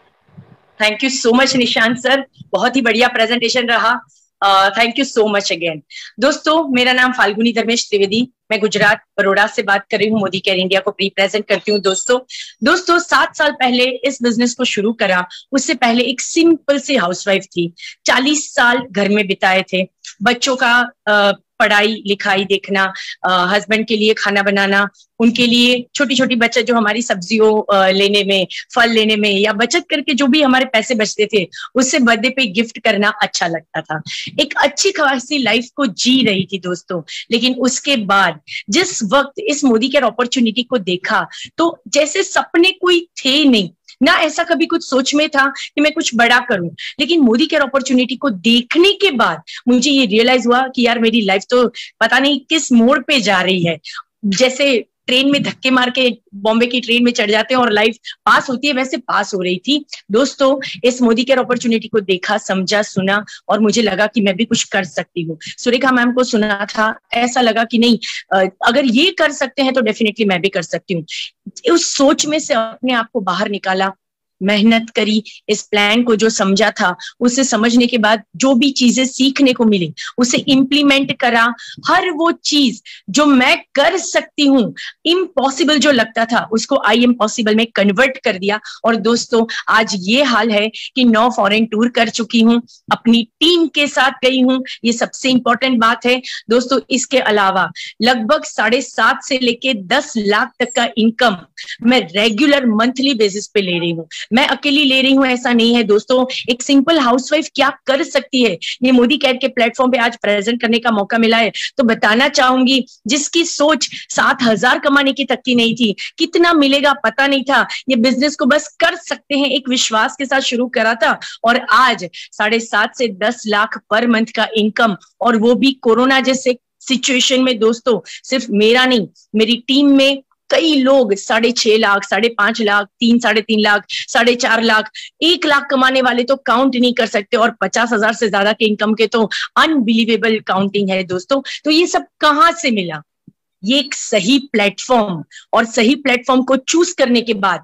Thank you so much Nishant sir, बहुत ही बढ़िया प्रेजेंटेशन रहा। Thank you so much again. दोस्तों मेरा नाम फाल्गुनी धर्मेश त्रिवेदी, मैं गुजरात बड़ौदा से बात कर रही हूँ, मोदी केयर इंडिया को रिप्रेजेंट करती हूँ। दोस्तों 7 साल पहले इस बिजनेस को शुरू करा, उससे पहले एक सिंपल सी हाउसवाइफ थी। 40 साल घर में बिताए थे, बच्चों का पढ़ाई लिखाई देखना, हस्बैंड के लिए खाना बनाना, उनके लिए छोटी छोटी बचत जो हमारी सब्जियों लेने में, फल लेने में, या बचत करके जो भी हमारे पैसे बचते थे उससे बर्थडे पे गिफ्ट करना अच्छा लगता था। एक अच्छी खासी लाइफ को जी रही थी दोस्तों। लेकिन उसके बाद जिस वक्त इस मोदी केयर अपॉर्चुनिटी को देखा तो जैसे सपने कोई थे नहीं ना, ऐसा कभी कुछ सोच में था कि मैं कुछ बड़ा करूं। लेकिन मोदी केयर अपॉर्चुनिटी को देखने के बाद मुझे ये रियलाइज हुआ कि यार मेरी लाइफ तो पता नहीं किस मोड़ पे जा रही है। जैसे ट्रेन में धक्के मार के बॉम्बे की ट्रेन में चढ़ जाते हैं और लाइफ पास होती है, वैसे पास हो रही थी। दोस्तों इस मोदी केयर अपॉर्चुनिटी को देखा, समझा, सुना और मुझे लगा कि मैं भी कुछ कर सकती हूँ। सुरेखा मैम को सुना था, ऐसा लगा कि नहीं अगर ये कर सकते हैं तो डेफिनेटली मैं भी कर सकती हूँ। उस सोच में से अपने आप को बाहर निकाला, मेहनत करी, इस प्लान को जो समझा था उसे समझने के बाद जो भी चीजें सीखने को मिली उसे इम्प्लीमेंट करा। हर वो चीज जो मैं कर सकती हूँ, इम्पॉसिबल जो लगता था उसको आई एम पॉसिबल में कन्वर्ट कर दिया। और दोस्तों आज ये हाल है कि 9 फॉरेन टूर कर चुकी हूँ, अपनी टीम के साथ गई हूँ, ये सबसे इंपॉर्टेंट बात है दोस्तों। इसके अलावा लगभग 7.5 से लेके 10 लाख तक का इनकम मैं रेगुलर मंथली बेसिस पे ले रही हूँ। मैं अकेली ले रही हूँ ऐसा नहीं है दोस्तों। एक सिंपल हाउसवाइफ क्या कर सकती है, ये मोदी केयर के प्लेटफॉर्म पे आज प्रेजेंट करने का मौका मिला है तो बताना चाहूंगी। जिसकी सोच 7,000 कमाने की तक की नहीं थी, कितना मिलेगा पता नहीं था, ये बिजनेस को बस कर सकते हैं एक विश्वास के साथ शुरू करा था, और आज 7.5 से 10 लाख पर मंथ का इनकम, और वो भी कोरोना जैसे सिचुएशन में। दोस्तों सिर्फ मेरा नहीं, मेरी टीम में कई लोग 6.5 लाख, 5.5 लाख, 3-3.5 लाख, 4.5 लाख, 1 लाख कमाने वाले तो काउंट नहीं कर सकते, और 50,000 से ज्यादा के इनकम के तो अनबिलीवेबल काउंटिंग है दोस्तों। तो ये सब कहाँ से मिला? ये एक सही प्लेटफॉर्म, और सही प्लेटफॉर्म को चूज करने के बाद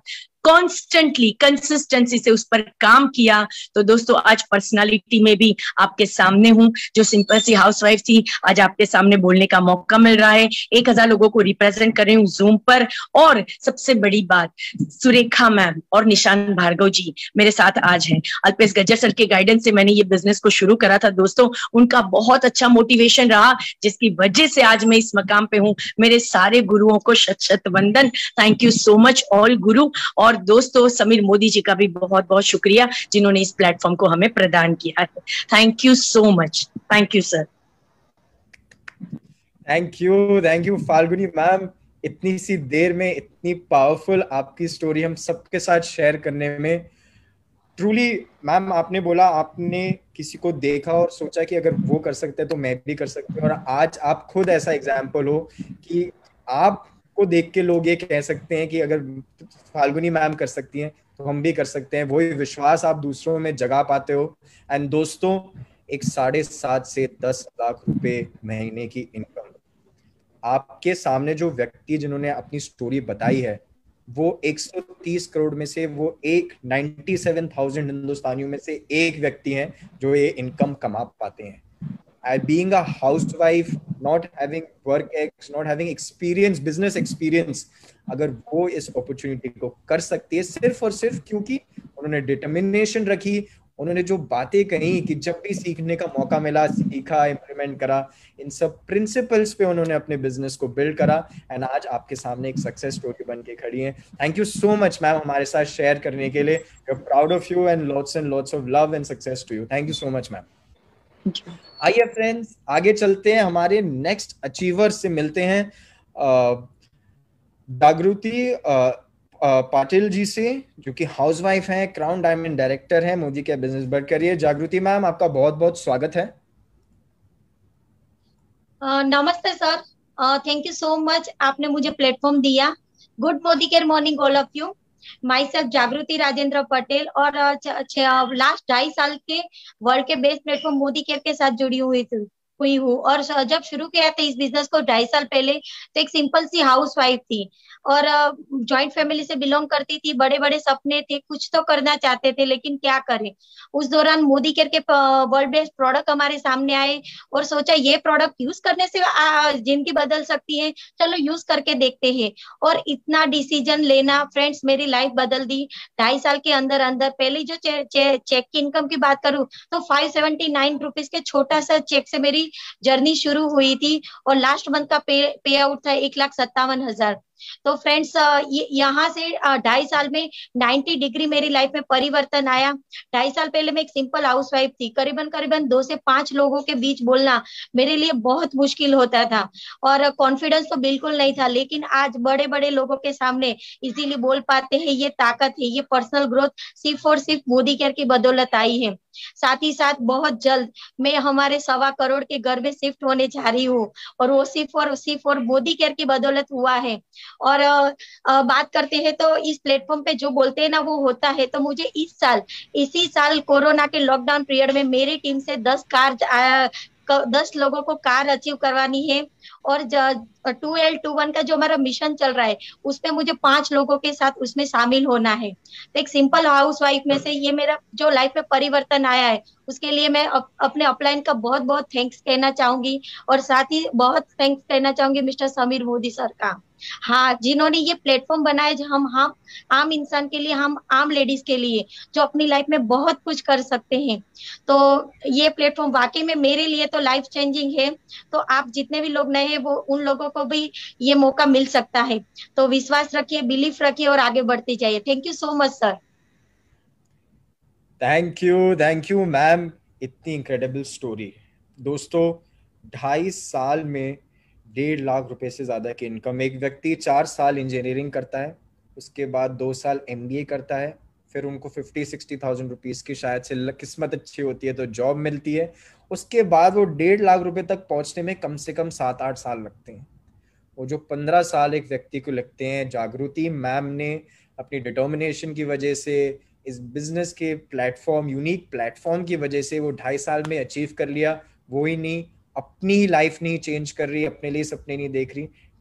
कॉन्स्टेंटली कंसिस्टेंसी से उस पर काम किया। तो दोस्तों आज पर्सनालिटी में भी आपके सामने हूँ, जो सिंपल सी हाउसवाइफ थी आज आपके सामने बोलने का मौका मिल रहा है। 1000 लोगों को रिप्रेजेंट कर रही हूँ जूम पर। और सबसे बड़ी बात, सुरेखा मैम और निशान भार्गव जी मेरे साथ आज हैं। अल्पेश गज्जर सर के गाइडेंस से मैंने ये बिजनेस को शुरू करा था दोस्तों, उनका बहुत अच्छा मोटिवेशन रहा, जिसकी वजह से आज मैं इस मकाम पे हूँ। मेरे सारे गुरुओं को शत शत वंदन। Thank you so much all guru. और दोस्तों समीर मोदी जी का भी बहुत बहुत शुक्रिया जिन्होंने इस प्लेटफॉर्म को हमें प्रदान किया है। Thank you so much. Thank you sir. Thank you Falguni ma'am, इतनी सी देर में इतनी पावरफुल आपकी स्टोरी हम सबके साथ शेयर करने में। ट्रूली मैम, आपने बोला आपने किसी को देखा और सोचा कि अगर वो कर सकते हैं तो मैं भी कर सकती हूँ, और आज आप खुद ऐसा एग्जाम्पल हो कि आपको देख के लोग ये कह सकते हैं कि अगर फाल्गुनी मैम कर सकती हैं तो हम भी कर सकते हैं। वही विश्वास आप दूसरों में जगा पाते हो। एंड दोस्तों, एक 7.5 से 10 लाख रुपए महीने की इनकम, आपके सामने जो व्यक्ति जिन्होंने अपनी स्टोरी बताई है वो 130 करोड़ में से वो 97,000 हिंदुस्तानियों में से एक व्यक्ति हैं जो ये इनकम कमा पाते हैं। Being a housewife, not having work ex, not having experience, business experience, अगर वो इस अपॉर्चुनिटी को कर सकती है सिर्फ और सिर्फ क्योंकि उन्होंने डिटर्मिनेशन रखी, उन्होंने जो बातें कही कि जब भी सीखने का मौका मिला सीखा, इम्प्लीमेंट करा, इन सब प्रिंसिपल्स पे उन्होंने अपने बिजनेस को बिल्ड करा, एंड आज आपके सामने एक सक्सेस स्टोरी बन के खड़ी है। Thank you so much ma'am हमारे साथ शेयर करने के लिए। We are proud of you and lots of love and success to you. Thank you so much ma'am. आइए फ्रेंड्स, आगे चलते हैं, हमारे नेक्स्ट अचीवर से मिलते हैं जागृति पाटिल जी से, जो कि हाउसवाइफ हैं, क्राउन डायमंड डायरेक्टर हैं, मोदी के बिजनेस बर्ड करिए। जागृति मैम, आपका बहुत बहुत स्वागत है। नमस्ते sir, thank you so much, आपने मुझे प्लेटफॉर्म दिया। Good Modi care morning all of you. Myself Jagriti Rajendra Patel, और लास्ट 2.5 साल के वर्ल्ड के बेस्ट प्लेटफॉर्म मोदी केयर के साथ जुड़ी हुई हूँ। और जब शुरू किया था इस बिजनेस को 2.5 साल पहले, तो एक सिंपल सी हाउसवाइफ थी और जॉइंट फैमिली से बिलोंग करती थी। बड़े बड़े सपने थे, कुछ तो करना चाहते थे, लेकिन क्या करें। उस दौरान मोदी केयर के वर्ल्ड बेस्ट प्रोडक्ट हमारे सामने आए और सोचा ये प्रोडक्ट यूज करने से जिंदगी बदल सकती है, चलो यूज करके देखते हैं। और इतना डिसीजन लेना फ्रेंड्स मेरी लाइफ बदल दी 2.5 साल के अंदर अंदर। पहले जो चेक की इनकम की बात करूं तो 579 रुपीज के छोटा सा चेक से मेरी जर्नी शुरू हुई थी, और लास्ट मंथ का पे आउट था 1,57,000। तो फ्रेंड्स यहाँ से 2.5 साल में 90 डिग्री मेरी लाइफ में परिवर्तन आया। 2.5 साल पहले मैं एक सिंपल हाउसवाइफ थी, करीबन 2 से 5 लोगों के बीच बोलना मेरे लिए बहुत मुश्किल होता था और कॉन्फिडेंस तो बिल्कुल नहीं था। लेकिन आज बड़े बड़े लोगों के सामने इजीली बोल पाते हैं, ये ताकत है, ये पर्सनल ग्रोथ सिर्फ और सिर्फ मोदी केयर की बदौलत आई है। साथ ही साथ बहुत जल्द मैं हमारे 1.25 करोड़ के घर में शिफ्ट होने जा रही हूँ, और वो सिर्फ और मोदी केयर की बदौलत हुआ है। और बात करते हैं तो इस प्लेटफॉर्म पे जो बोलते हैं ना वो होता है। तो मुझे इसी साल कोरोना के लॉकडाउन पीरियड में मेरी टीम से 10 लोगों को कार अचीव करवानी है, और 2L21 का जो हमारा मिशन चल रहा है उसमें मुझे 5 लोगों के साथ उसमें शामिल होना है। तो एक सिंपल हाउसवाइफ में से ये मेरा जो लाइफ में परिवर्तन आया है, उसके लिए मैं अपने अपलाइन का बहुत बहुत थैंक्स कहना चाहूंगी, और साथ ही बहुत थैंक्स कहना चाहूंगी मिस्टर समीर मोदी सर का, हाँ, जिन्होंने ये प्लेटफॉर्म बनाया जो हम आम इंसान के लिए, हम आम लेडीज के लिए जो अपनी लाइफ में बहुत कुछ कर सकते हैं। तो ये प्लेटफॉर्म वाकई में मेरे लिए तो लाइफ चेंजिंग है। तो आप जितने भी लोग नए हैं वो उन लोगों को भी ये मौका मिल सकता है। तो विश्वास रखिए, बिलीफ रखिए और आगे बढ़ते जाइए। Thank you so much sir. Thank you ma'am, इतनी इनक्रेडिबल स्टोरी। दोस्तों 2.5 साल में 1.5 लाख रुपए से ज्यादा की इनकम। एक व्यक्ति 4 साल इंजीनियरिंग करता है, उसके बाद 2 साल MBA करता है, फिर उनको 50-60,000 रुपीज की शायद से किस्मत अच्छी होती है तो जॉब मिलती है। उसके बाद वो 1.5 लाख रुपए तक पहुंचने में कम से कम 7-8 साल लगते हैं। वो जो 15 साल एक व्यक्ति को लगते हैं, जागृति मैम ने अपनी डिटर्मिनेशन की वजह से, इस बिजनेस के प्लेटफॉर्म, यूनिक प्लेटफॉर्म की वजह से वो 2.5 साल में अचीव कर लिया। वो ही नहीं, अपनी लाइफ नहीं चेंज कर रही, अपने लिए सपने नहीं देख रही,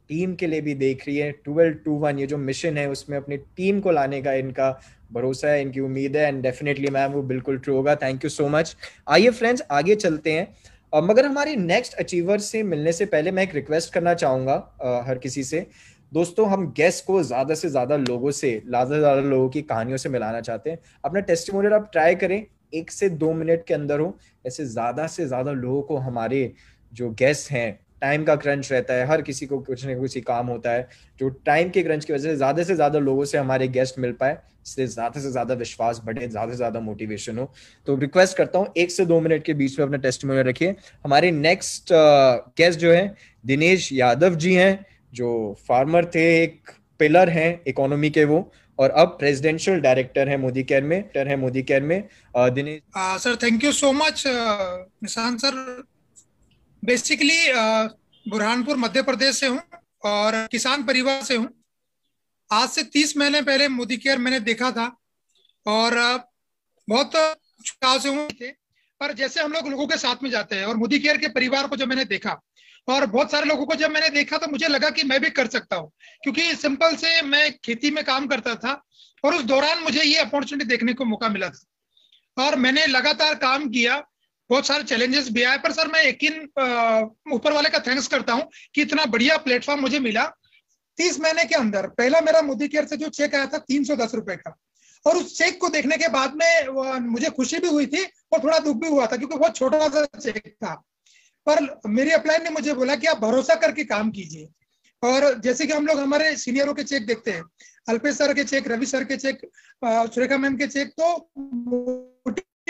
टीम के लिए भी देख रही है। 12-2-1 ये जो मिशन है उसमें अपनी टीम को लाने का इनका भरोसा है, इनकी उम्मीद है, एंड डेफिनेटली मैम वो बिल्कुल ट्रू होगा। Thank you so much. आइए फ्रेंड्स आगे चलते हैं। मगर हमारी नेक्स्ट अचीवर से मिलने से पहले मैं एक रिक्वेस्ट करना चाहूंगा हर किसी से। दोस्तों हम गेस्ट को ज्यादा से ज्यादा लोगों की कहानियों से मिलाना चाहते हैं। अपना टेस्टिमोनियल आप ट्राई करें 1 से 2 मिनट के अंदर हो, ऐसे ज्यादा से ज्यादा लोगों को हमारे जो गेस्ट हैं, टाइम का क्रंच रहता है, हर किसी को कुछ न कुछ काम होता है, जो टाइम के क्रंच की वजह से ज्यादा लोगों से हमारे गेस्ट मिल पाए, इसलिए ज्यादा से ज्यादा विश्वास बढ़े, ज्यादा से ज्यादा मोटिवेशन हो। तो रिक्वेस्ट करता हूँ 1 से 2 मिनट के बीच में अपना टेस्टिमोनियल रखिए। हमारे नेक्स्ट गेस्ट जो है दिनेश यादव जी हैं, जो फार्मर थे, एक पिलर हैं इकोनॉमी के वो, और अब प्रेसिडेंशियल डायरेक्टर है मोदी केयर में। Dinesh sir thank you so much Nishant sir. Basically Burhanpur Madhya Pradesh से हूँ और किसान परिवार से हूँ। आज से 30 महीने पहले मोदी केयर मैंने देखा था और बहुत चुनाव से हूँ थे, पर जैसे हम लोगों के साथ में जाते हैं और मोदी केयर के परिवार को जब मैंने देखा और बहुत सारे लोगों को जब मैंने देखा तो मुझे लगा कि मैं भी कर सकता हूँ, क्योंकि सिंपल से मैं खेती में काम करता था और उस दौरान मुझे ये अपॉर्चुनिटी देखने को मौका मिला था और मैंने लगातार काम किया। बहुत सारे चैलेंजेस भी आए, पर सर मैं यकीन ऊपर वाले का थैंक्स करता हूँ कि इतना बढ़िया प्लेटफॉर्म मुझे मिला। 30 महीने के अंदर पहला मेरा मोदी केयर से जो चेक आया था 310 रुपए का, और उस चेक को देखने के बाद में मुझे खुशी भी हुई थी और थोड़ा दुख भी हुआ था, क्योंकि बहुत छोटा सा चेक था। पर मेरी अपलाइन ने मुझे बोला कि आप भरोसा करके काम कीजिए। और जैसे कि हम लोग हमारे सीनियरों के चेक देखते हैं, अल्पेश सर के चेक, रवि सर के चेक, सुरेखा मैम के चेक, तो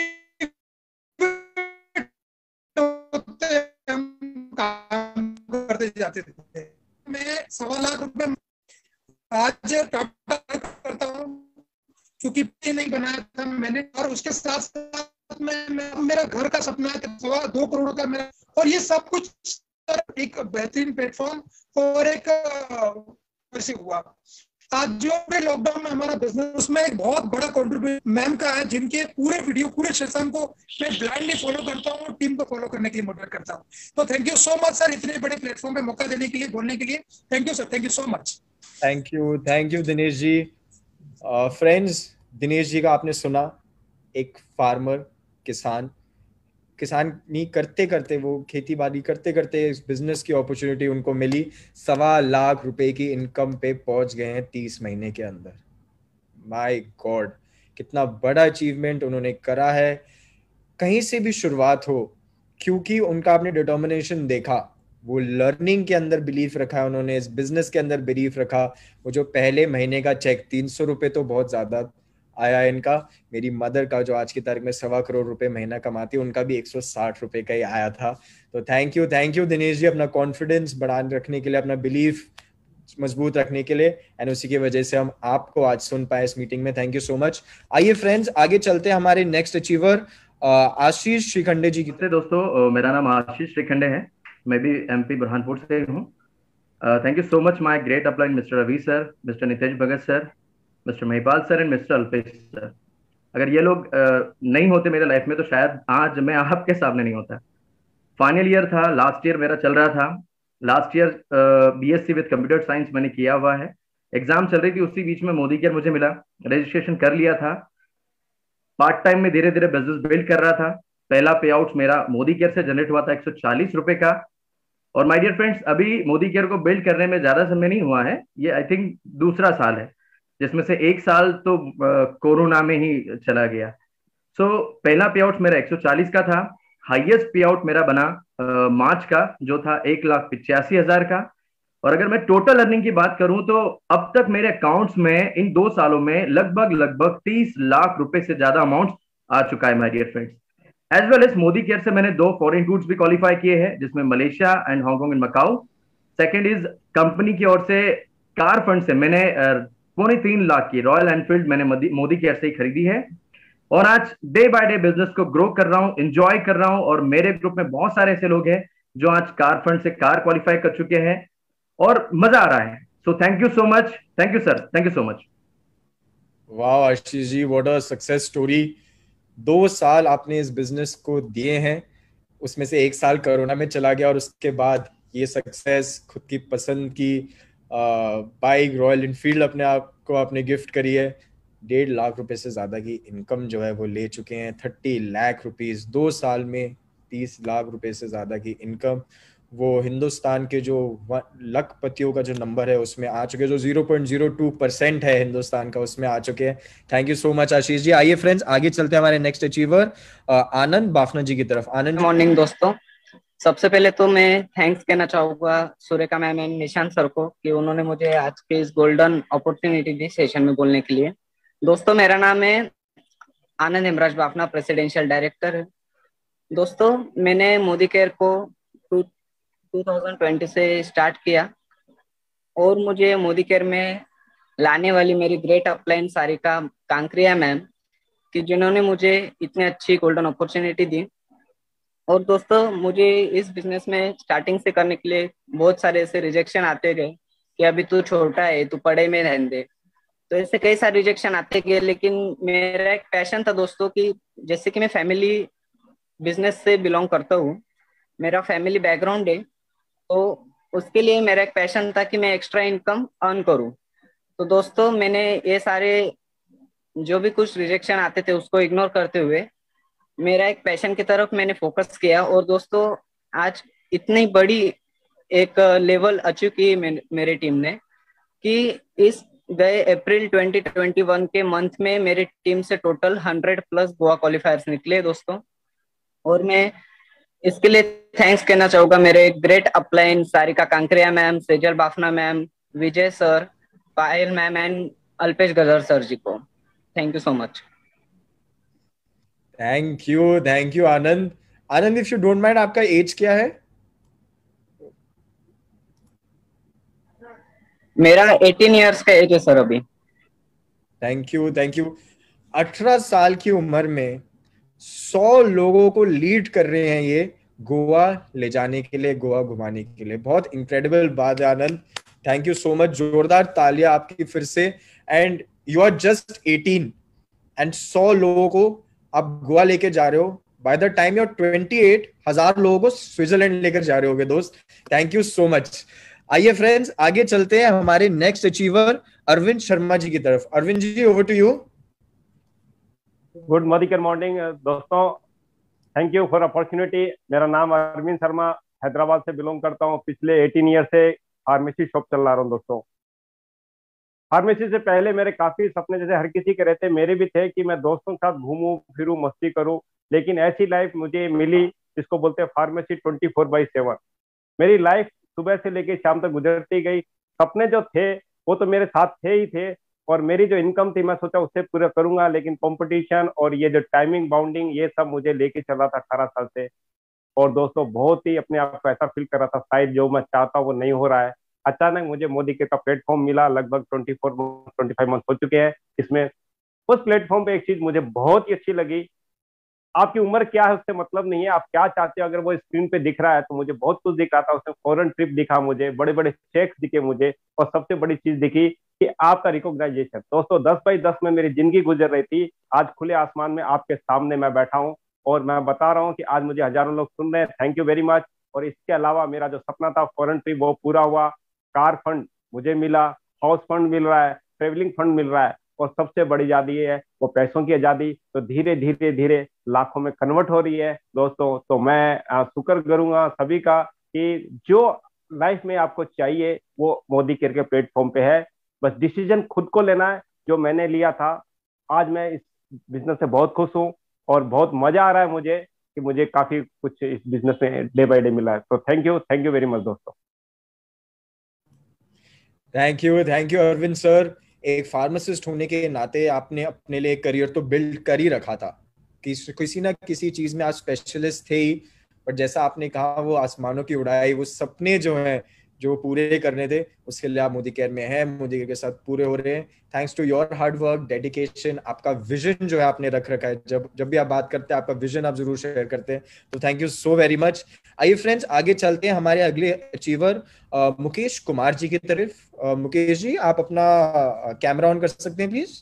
काम करते जाते थे। मैं 1.25 लाख रुपए आज करता हूँ, क्योंकि नहीं बनाया था मैंने, और उसके साथ साथ मेरा घर का सपना है 2.25 करोड़ का मेरा, और ये सब कुछ एक बेहतरीन प्लेटफॉर्म और एक वैसे हुआ। आज जो भी लॉकडाउन में हमारा बिजनेस, उसमें एक बहुत बड़ा कंट्रीब्यूशन मैम का है, जिनके पूरे वीडियो, पूरे सेशन को मैं ब्लाइंडली फॉलो करता हूँ और टीम को फॉलो करने के लिए मोटिवेट करता हूँ। तो thank you so much sir, इतने बड़े प्लेटफॉर्म पे मौका देने के लिए, बोलने के लिए। Thank you sir, thank you so much. Thank you Dinesh ji. Friends, Dinesh ji का आपने सुना, एक फार्मर, किसानी करते करते, वो खेती बाड़ी करते करते इस बिजनेस की अपॉर्चुनिटी उनको मिली। 1.25 लाख रुपए की इनकम पे पहुंच गए हैं 30 महीने के अंदर। माय गॉड, कितना बड़ा अचीवमेंट उन्होंने करा है। कहीं से भी शुरुआत हो, क्योंकि उनका आपने डिटर्मिनेशन देखा, वो लर्निंग के अंदर बिलीफ रखा है उन्होंने, इस बिजनेस के अंदर बिलीफ रखा। वो जो पहले महीने का चेक 300 रुपए तो बहुत ज्यादा आया इनका। मेरी मदर का जो आज की तारीख में 1.25 करोड़ रुपए महीना कमाती है, उनका भी 160 रुपए का ही आया था। तो थैंक यू दिनेश जी, अपना कॉन्फिडेंस बढ़ाने रखने के लिए, अपना बिलीफ मजबूत रखने के लिए, एंड उसी की वजह से हम आपको आज सुन पाए इस मीटिंग में। Thank you so much. आइए फ्रेंड्स आगे चलते हैं हमारे नेक्स्ट अचीवर आशीष श्रीखंडे जी की। दोस्तों मेरा नाम आशीष श्रीखंडे है, मैं भी एमपी बुरहानपुर से हूँ। Thank you so much my great upline mister Ravi sir, mister Nitesh Bhagat sir, mister Mahipal sir and mister Alpesh sir. अगर ये लोग नहीं होते मेरे लाइफ में तो शायद आज मैं आपके सामने नहीं होता। फाइनल ईयर था, लास्ट ईयर मेरा चल रहा था। Last year BSc with computer science मैंने किया हुआ है। एग्जाम चल रही थी, उसी बीच में मोदी केयर मुझे मिला, रजिस्ट्रेशन कर लिया था। पार्ट टाइम में धीरे धीरे बिजनेस बिल्ड कर रहा था। पहला पे आउट मेरा मोदी केयर से जनरेट हुआ था 140 रुपए का। और माय डियर फ्रेंड्स, अभी मोदी केयर को बिल्ड करने में ज्यादा समय नहीं हुआ है, ये आई थिंक दूसरा साल है, जिसमें से 1 साल तो कोरोना में ही चला गया। सो पहला पे आउट मेरा 140 का था। हाईएस्ट पे आउट मेरा बना मार्च का, जो था 1,85,000 का। और अगर मैं टोटल अर्निंग की बात करूं तो अब तक मेरे अकाउंट्स में इन 2 सालों में लगभग 30 लाख रुपए से ज्यादा अमाउंट आ चुका है my dear friends. As well as Modi care से मैंने 2 फॉरेन टूर्स भी क्वालिफाई किए हैं, जिसमें Malaysia and Hong Kong and Macau. Second is company की ओर से कार फंड से मैंने 3.25 लाख की रॉयल एनफील्ड मैंने मोदी केयर से ही खरीदी है। और आज डे बाय डे बिजनेस को ग्रो कर रहा हूं, एंजॉय कर रहा हूं। और मेरे ग्रुप में बहुत सारे ऐसे लोग हैं जो आज कार फंड से कार क्वालिफाई कर चुके हैं और मजा आ रहा है। So thank you so much, thank you sir, thank you so much. वाह Ashish ji, what a success story. 2 साल आपने इस बिजनेस को दिए हैं, उसमें से 1 साल कोरोना में चला गया और उसके बाद ये सक्सेस, खुद की पसंद की बाइक रॉयल इनफील्ड अपने आप को आपने गिफ्ट करी है, 1.5 लाख रुपए से ज्यादा की इनकम जो है वो ले चुके हैं, 30 लाख रुपीस 2 साल में, 30 लाख रुपए से ज्यादा की इनकम, वो हिंदुस्तान के जो लखपतियों का जो नंबर है उसमें आ चुके, जो 0.02% है हिंदुस्तान का, उसमें आ चुके हैं। Thank you so much Ashish ji. आइए फ्रेंड्स आगे चलते हैं हमारे नेक्स्ट अचीवर आनंद बाफना जी की तरफ। आनंद, मॉर्निंग दोस्तों, सबसे पहले तो मैं थैंक्स कहना चाहूंगा Surekha ma'am and Nishant sir को कि उन्होंने मुझे आज के इस गोल्डन अपॉर्चुनिटी दी सेशन में बोलने के लिए। दोस्तों मेरा नाम है आनंद हेमराज बाफना, प्रेसिडेंशियल डायरेक्टर है। दोस्तों मैंने मोदी केयर को 2020 से स्टार्ट किया और मुझे मोदी केयर में लाने वाली मेरी great upline Sarika Kankaria ma'am कि जिन्होंने मुझे इतनी अच्छी गोल्डन अपॉर्चुनिटी दी। और दोस्तों मुझे इस बिजनेस में स्टार्टिंग से करने के लिए बहुत सारे ऐसे रिजेक्शन आते गए कि अभी तू छोटा है, तू पढ़े में रहने दे, तो ऐसे कई सारे रिजेक्शन आते गए। लेकिन मेरा एक पैशन था दोस्तों कि जैसे कि मैं फैमिली बिजनेस से बिलोंग करता हूँ, मेरा फैमिली बैकग्राउंड है, तो उसके लिए मेरा एक पैशन था कि मैं एक्स्ट्रा इनकम अर्न करूँ। तो दोस्तों मैंने ये सारे जो भी कुछ रिजेक्शन आते थे उसको इग्नोर करते हुए मेरा एक पैशन की तरफ मैंने फोकस किया। और दोस्तों आज इतनी बड़ी एक लेवल अचीव की मेरी टीम ने कि इस गए अप्रैल 2021 के मंथ में मेरी टीम से टोटल 100+ गोवा क्वालिफायर्स निकले दोस्तों। और मैं इसके लिए थैंक्स कहना चाहूंगा मेरे great upline Sarika Kankaria ma'am, Sejal Bafna ma'am, Vijay sir, Payal ma'am and Alpesh Gajar sir ji को। Thank you so much. Thank you Anand. Anand, if you don't mind, आपका एज क्या है? मेरा 18 इयर्स का एज है सर अभी। थैंक यू 18 साल की उम्र में 100 लोगों को लीड कर रहे हैं ये गोवा ले जाने के लिए, गोवा घुमाने के लिए। बहुत इनक्रेडिबल बात है Anand, thank you so much. जोरदार तालियां आपकी फिर से। And you are just 18 and 100 लोगों को आप गोवा लेके जा रहे हो। बाय द टाइम यूर 28, 1000 लोगों को स्विट्जरलैंड लेकर जा रहे होगे दोस्त। Thank you so much. आइए फ्रेंड्स आगे चलते हैं हमारे नेक्स्ट अचीवर अरविंद शर्मा जी की तरफ। Arvind ji, over to you. Good morning दोस्तों, थैंक यू फॉर अपॉर्चुनिटी। मेरा नाम अरविंद शर्मा, हैदराबाद से बिलोंग करता हूँ। पिछले 18 ईयर से फार्मेसी शॉप चला रहा हूँ दोस्तों। फार्मेसी से पहले मेरे काफी सपने जैसे हर किसी के रहते, मेरे भी थे कि मैं दोस्तों के साथ घूमूं फिरूं मस्ती करूं, लेकिन ऐसी लाइफ मुझे मिली जिसको बोलते हैं फार्मेसी 24/7। मेरी लाइफ सुबह से लेकर शाम तक गुजरती गई। सपने जो थे वो तो मेरे साथ थे ही थे, और मेरी जो इनकम थी मैं सोचा उससे पूरा करूंगा, लेकिन कंपटीशन और ये जो टाइमिंग बाउंडिंग ये सब मुझे लेके चल रहा था 18 साल से। और दोस्तों बहुत ही अपने आप को ऐसा फील कर रहा था शायद जो मैं चाहता हूँ वो नहीं हो रहा है। अचानक मुझे मोदी के का प्लेटफॉर्म मिला, लगभग 25 मंथ हो चुके हैं इसमें। उस प्लेटफॉर्म पे एक चीज मुझे बहुत ही अच्छी लगी, आपकी उम्र क्या है उससे मतलब नहीं है, आप क्या चाहते हो। अगर वो स्क्रीन पे दिख रहा है तो मुझे बहुत कुछ दिख रहा था उसमें। फॉरेन ट्रिप दिखा मुझे, बड़े बड़े चेक्स दिखे मुझे, और सबसे बड़ी चीज दिखी कि आपका रिकॉग्नाइजेशन। दोस्तों 10/10 में मेरी जिंदगी गुजर रही थी, आज खुले आसमान में आपके सामने मैं बैठा हूँ और मैं बता रहा हूँ कि आज मुझे हजारों लोग सुन रहे हैं। Thank you very much. और इसके अलावा मेरा जो सपना था फॉरेन ट्रिप वो पूरा हुआ, कार फंड मुझे मिला, हाउस फंड मिल रहा है, ट्रेवलिंग फंड मिल रहा है, और सबसे बड़ी आजादी है वो पैसों की आजादी, तो धीरे धीरे धीरे लाखों में कन्वर्ट हो रही है दोस्तों। तो मैं शुक्र करूंगा सभी का कि जो लाइफ में आपको चाहिए वो मोदी केयर के प्लेटफॉर्म पे है। बस डिसीजन खुद को लेना है, जो मैंने लिया था। आज मैं इस बिजनेस से बहुत खुश हूँ और बहुत मजा आ रहा है मुझे कि मुझे काफी कुछ इस बिजनेस में डे बाय डे मिला है। तो थैंक यू वेरी मच दोस्तों। Thank you Arvind sir. एक फार्मासिस्ट होने के नाते आपने अपने लिए करियर तो बिल्ड कर ही रखा था, किसी ना किसी चीज में आप स्पेशलिस्ट थे ही, पर जैसा आपने कहा वो आसमानों की उड़ाई, वो सपने जो हैं जो पूरे करने थे उसके लिए आप मोदी केयर में हैं, मोदी केयर के साथ पूरे हो रहे हैं। Thanks to your hard work, dedication, आपका विजन जो है आपने रख रखा है। जब भी आप बात करते हैं आपका विजन आप जरूर शेयर करते हैं, तो thank you so very much. आइए फ्रेंड्स आगे चलते हैं हमारे अगले अचीवर मुकेश कुमार जी की तरफ। मुकेश जी, आप अपना कैमरा ऑन कर सकते हैं please.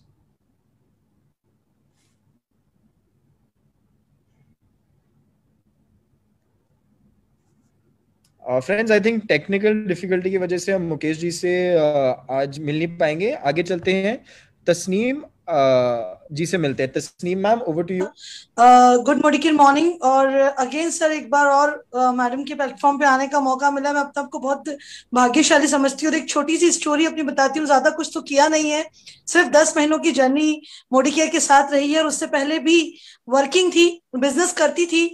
Friends I think technical difficulty की वजह से हम मुकेश जी से आज मिल नहीं पाएंगे। आगे चलते हैं, तस्नीम जी से मिलते हैं। Tasneem ma'am, over to you. Good morning. और अगेन सर एक बार और मैडम के प्लेटफॉर्म पे आने का मौका मिला। मैं अपने आप को बहुत भाग्यशाली समझती हूँ। और एक छोटी सी स्टोरी अपनी बताती हूँ, ज्यादा कुछ तो किया नहीं है, सिर्फ 10 महीनों की जर्नी मोदी केयर के साथ रही है। और उससे पहले भी वर्किंग थी, बिजनेस करती थी।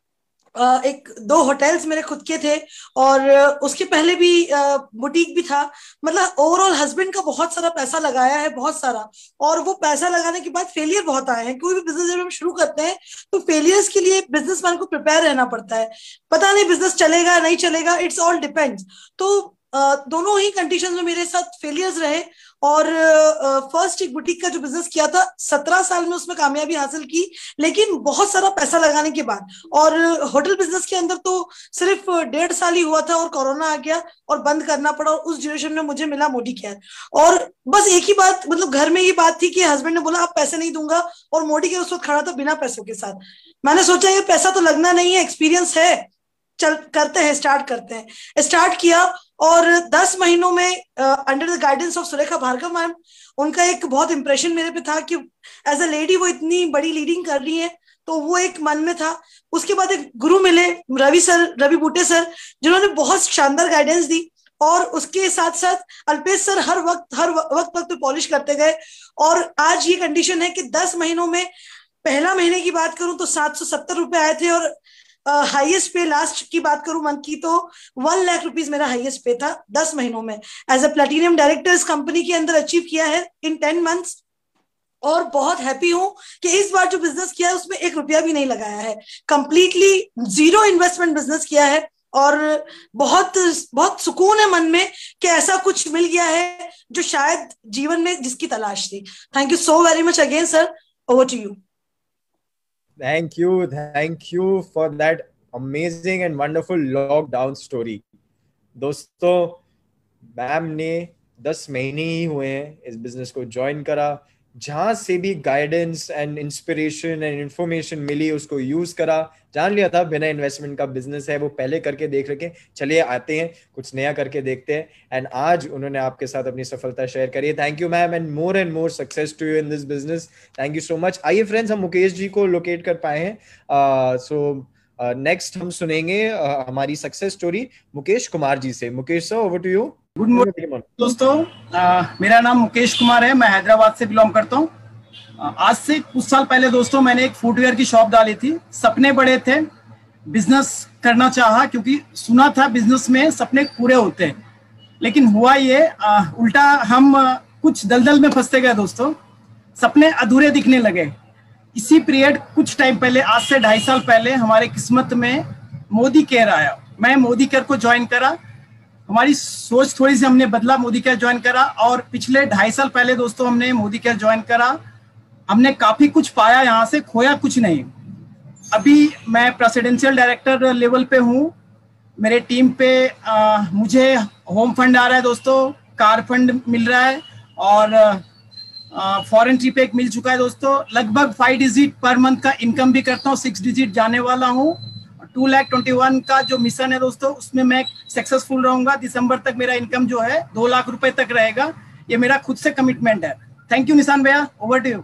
एक 2 होटल्स मेरे खुद के थे और उसके पहले भी बुटीक भी था। मतलब ओवरऑल हस्बैंड का बहुत सारा पैसा लगाया है, बहुत सारा। और वो पैसा लगाने के बाद फेलियर बहुत आए हैं। कोई भी बिजनेस जब हम शुरू करते हैं तो फेलियर्स के लिए बिजनेसमैन को प्रिपेयर रहना पड़ता है। पता नहीं बिजनेस चलेगा नहीं चलेगा, इट्स ऑल डिपेंड्स। तो दोनों ही कंडीशंस में मेरे साथ फेलियर्स रहे। और फर्स्ट एक बुटीक का जो बिजनेस किया था, 17 साल में उसमें कामयाबी हासिल की, लेकिन बहुत सारा पैसा लगाने के बाद। और होटल बिजनेस के अंदर तो सिर्फ 1.5 साल ही हुआ था और कोरोना आ गया और बंद करना पड़ा। और उस ड्यूरेशन में मुझे मिला मोदी केयर। और बस एक ही बात, मतलब घर में ये बात थी कि हस्बैंड ने बोला आप पैसे नहीं दूंगा, और मोदी केयर उस वक्त खड़ा था बिना पैसों के साथ। मैंने सोचा ये पैसा तो लगना नहीं है, एक्सपीरियंस है, चल करते हैं, स्टार्ट करते हैं। स्टार्ट किया और 10 महीनों में under the guidance of Surekha Bhargav ma'am, उनका एक बहुत इंप्रेशन मेरे पे था कि एज अ लेडी वो इतनी बड़ी लीडिंग कर रही है, तो वो एक मन में था। उसके बाद एक गुरु मिले, रवि बूटे सर, जिन्होंने बहुत शानदार गाइडेंस दी। और उसके साथ साथ अल्पेश सर हर वक्त पे पॉलिश करते गए। और आज ये कंडीशन है कि 10 महीनों में, पहला महीने की बात करूं तो 770 रुपए आए थे। और हाईएस्ट पे लास्ट की बात करूं मंथ की तो 1 लाख रुपीज मेरा हाईएस्ट पे था 10 महीनों में। एज अ प्लेटिनियम डायरेक्टर इस कंपनी के अंदर अचीव किया है इन 10 मंथ्स। और बहुत हैप्पी हूं कि इस बार जो बिजनेस किया है उसमें 1 रुपया भी नहीं लगाया है, कंप्लीटली 0 इन्वेस्टमेंट बिजनेस किया है। और बहुत बहुत सुकून है मन में कि ऐसा कुछ मिल गया है जो शायद जीवन में जिसकी तलाश थी। Thank you so very much again sir, over to you. Thank you for that amazing and wonderful lockdown story. दोस्तों, मैम ने 10 महीने ही हुए हैं इस बिजनेस को ज्वाइन करा। जहां से भी guidance and inspiration and information मिली उसको यूज करा। जान लिया था बिना इन्वेस्टमेंट का बिजनेस है, वो पहले करके देख रखे, चलिए आते हैं कुछ नया करके देखते हैं। एंड आज उन्होंने आपके साथ अपनी सफलता शेयर करी है। Thank you ma'am, and more success to you in this business. Thank you so much. आइए फ्रेंड्स, हम मुकेश जी को लोकेट कर पाए हैं। सो नेक्स्ट हम सुनेंगे हमारी सक्सेस स्टोरी मुकेश कुमार जी से। Mukesh sir, over to you. Good morning दोस्तों, मेरा नाम मुकेश कुमार है, मैं हैदराबाद से बिलोंग करता हूँ। आज से कुछ साल पहले दोस्तों मैंने एक फुटवेयर की शॉप डाली थी। सपने बड़े थे, बिजनेस करना चाहा क्योंकि सुना था बिजनेस में सपने पूरे होते हैं। लेकिन हुआ ये उल्टा, हम कुछ दलदल में फंसते गए दोस्तों, सपने अधूरे दिखने लगे। इसी पीरियड कुछ टाइम पहले, आज से 2.5 साल पहले, हमारे किस्मत में मोदी केयर आया। मैं मोदी केयर को ज्वाइन करा, हमारी सोच थोड़ी सी हमने बदला, मोदी केयर ज्वाइन करा। और पिछले 2.5 साल पहले दोस्तों हमने मोदी केयर ज्वाइन करा। हमने काफी कुछ पाया, यहाँ से खोया कुछ नहीं। अभी मैं प्रेसिडेंशियल डायरेक्टर लेवल पे हूँ। मेरे टीम पे मुझे होम फंड आ रहा है दोस्तों, कार फंड मिल रहा है और फॉरेन ट्रिप एक मिल चुका है दोस्तों। लगभग 5 डिजिट पर मंथ का इनकम भी करता हूँ, 6 डिजिट जाने वाला हूँ। 2,21,000 का जो मिशन है दोस्तों, उसमें मैं सक्सेसफुल रहूंगा। दिसंबर तक मेरा इनकम जो है 2 लाख रुपए तक रहेगा। ये मेरा खुद से कमिटमेंट है। थैंक यू निशान भैया, over to you.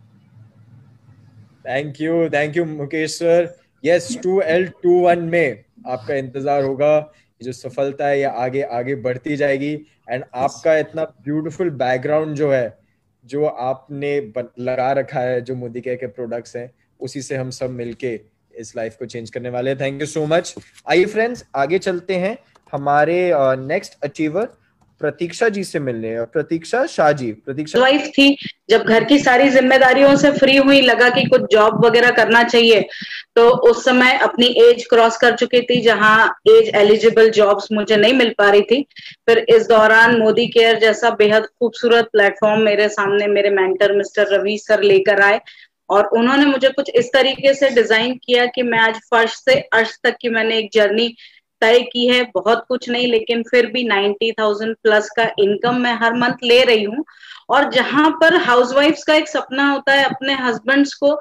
Thank you Mukesh sir. Yes, 2L21 में आपका इंतजार होगा। जो सफलता है ये आगे आगे बढ़ती जाएगी। एंड आपका इतना ब्यूटीफुल बैकग्राउंड जो है, जो आपने लगा रखा है, जो मोदी केयर के प्रोडक्ट्स हैं, उसी से हम सब मिलके इस लाइफ को चेंज करने वाले हैं। Thank you so much. आइए फ्रेंड्स, आगे चलते हैं हमारे नेक्स्ट अचीवर प्रतीक्षा जी से मिलने। प्रतीक्षा शाह जी। प्रतीक्षा वाइफ थी, जब घर की सारी जिम्मेदारियों से फ्री हुई, लगा कि कुछ जॉब वगैरह करना चाहिए। तो उस समय अपनी एज क्रॉस कर चुकी थी, जहां एज एलिजिबल जॉब्स मुझे नहीं मिल पा रही थी। फिर इस दौरान मोदी केयर जैसा बेहद खूबसूरत प्लेटफॉर्म मेरे सामने मेरे मेंटर मिस्टर रवि सर लेकर आए। और उन्होंने मुझे कुछ इस तरीके से डिजाइन किया कि मैं आज फर्श से अर्श तक की मैंने एक जर्नी तय की है। बहुत कुछ नहीं, लेकिन फिर भी 90,000 प्लस का इनकम मैं हर मंथ ले रही हूँ। और जहां पर हाउसवाइफ्स का एक सपना होता है अपने हस्बैंड्स को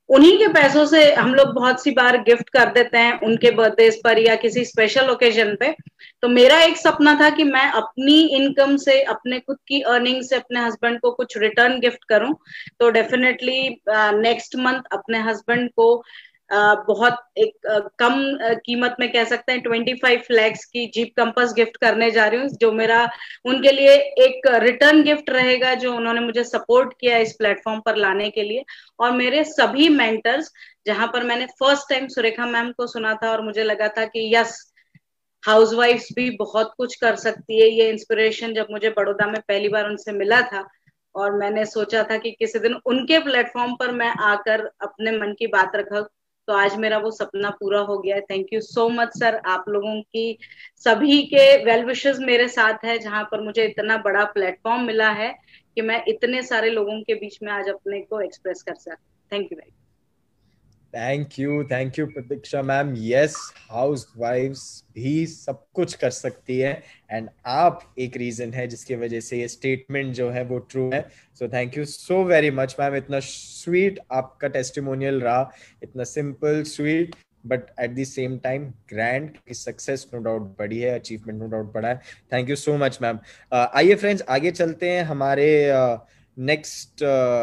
उन्हीं के पैसों से हम लोग बहुत सी बार गिफ्ट कर देते हैं उनके बर्थडे पर या किसी स्पेशल ओकेजन पे। तो मेरा एक सपना था कि मैं अपनी इनकम से, अपने खुद की अर्निंग से अपने हस्बैंड को कुछ रिटर्न गिफ्ट करूं। तो डेफिनेटली नेक्स्ट मंथ अपने हस्बैंड को बहुत एक कम कीमत में कह सकते हैं 25 lakhs की जीप कंपास गिफ्ट करने जा रही हूँ, जो मेरा उनके लिए एक रिटर्न गिफ्ट रहेगा, जो उन्होंने मुझे सपोर्ट किया इस प्लेटफॉर्म पर लाने के लिए। और मेरे सभी मेंटर्स, जहां पर मैंने फर्स्ट टाइम सुरेखा मैम को सुना था और मुझे लगा था कि यस, हाउसवाइफ्स भी बहुत कुछ कर सकती है, ये इंस्पिरेशन जब मुझे बड़ौदा में पहली बार उनसे मिला था और मैंने सोचा था कि किसी दिन उनके प्लेटफॉर्म पर मैं आकर अपने मन की बात रखा, तो आज मेरा वो सपना पूरा हो गया है। Thank you so much sir, आप लोगों की सभी के वेल विशेस मेरे साथ है, जहां पर मुझे इतना बड़ा प्लेटफॉर्म मिला है कि मैं इतने सारे लोगों के बीच में आज अपने को एक्सप्रेस कर सकती। Thank you very thank you Pratiksha ma'am. Yes, हाउसवाइफ्स भी सब कुछ कर सकती है एंड आप एक रीजन है जिसकी वजह से ये स्टेटमेंट जो है वो ट्रू है। So thank you so very much ma'am. इतना स्वीट आपका टेस्टिमोनियल रहा, इतना simple sweet but at the same time grand. Success no doubt बड़ी है, अचीवमेंट नो डाउट बड़ा है। Thank you so much ma'am. आइए फ्रेंड्स, आगे चलते हैं हमारे नेक्स्ट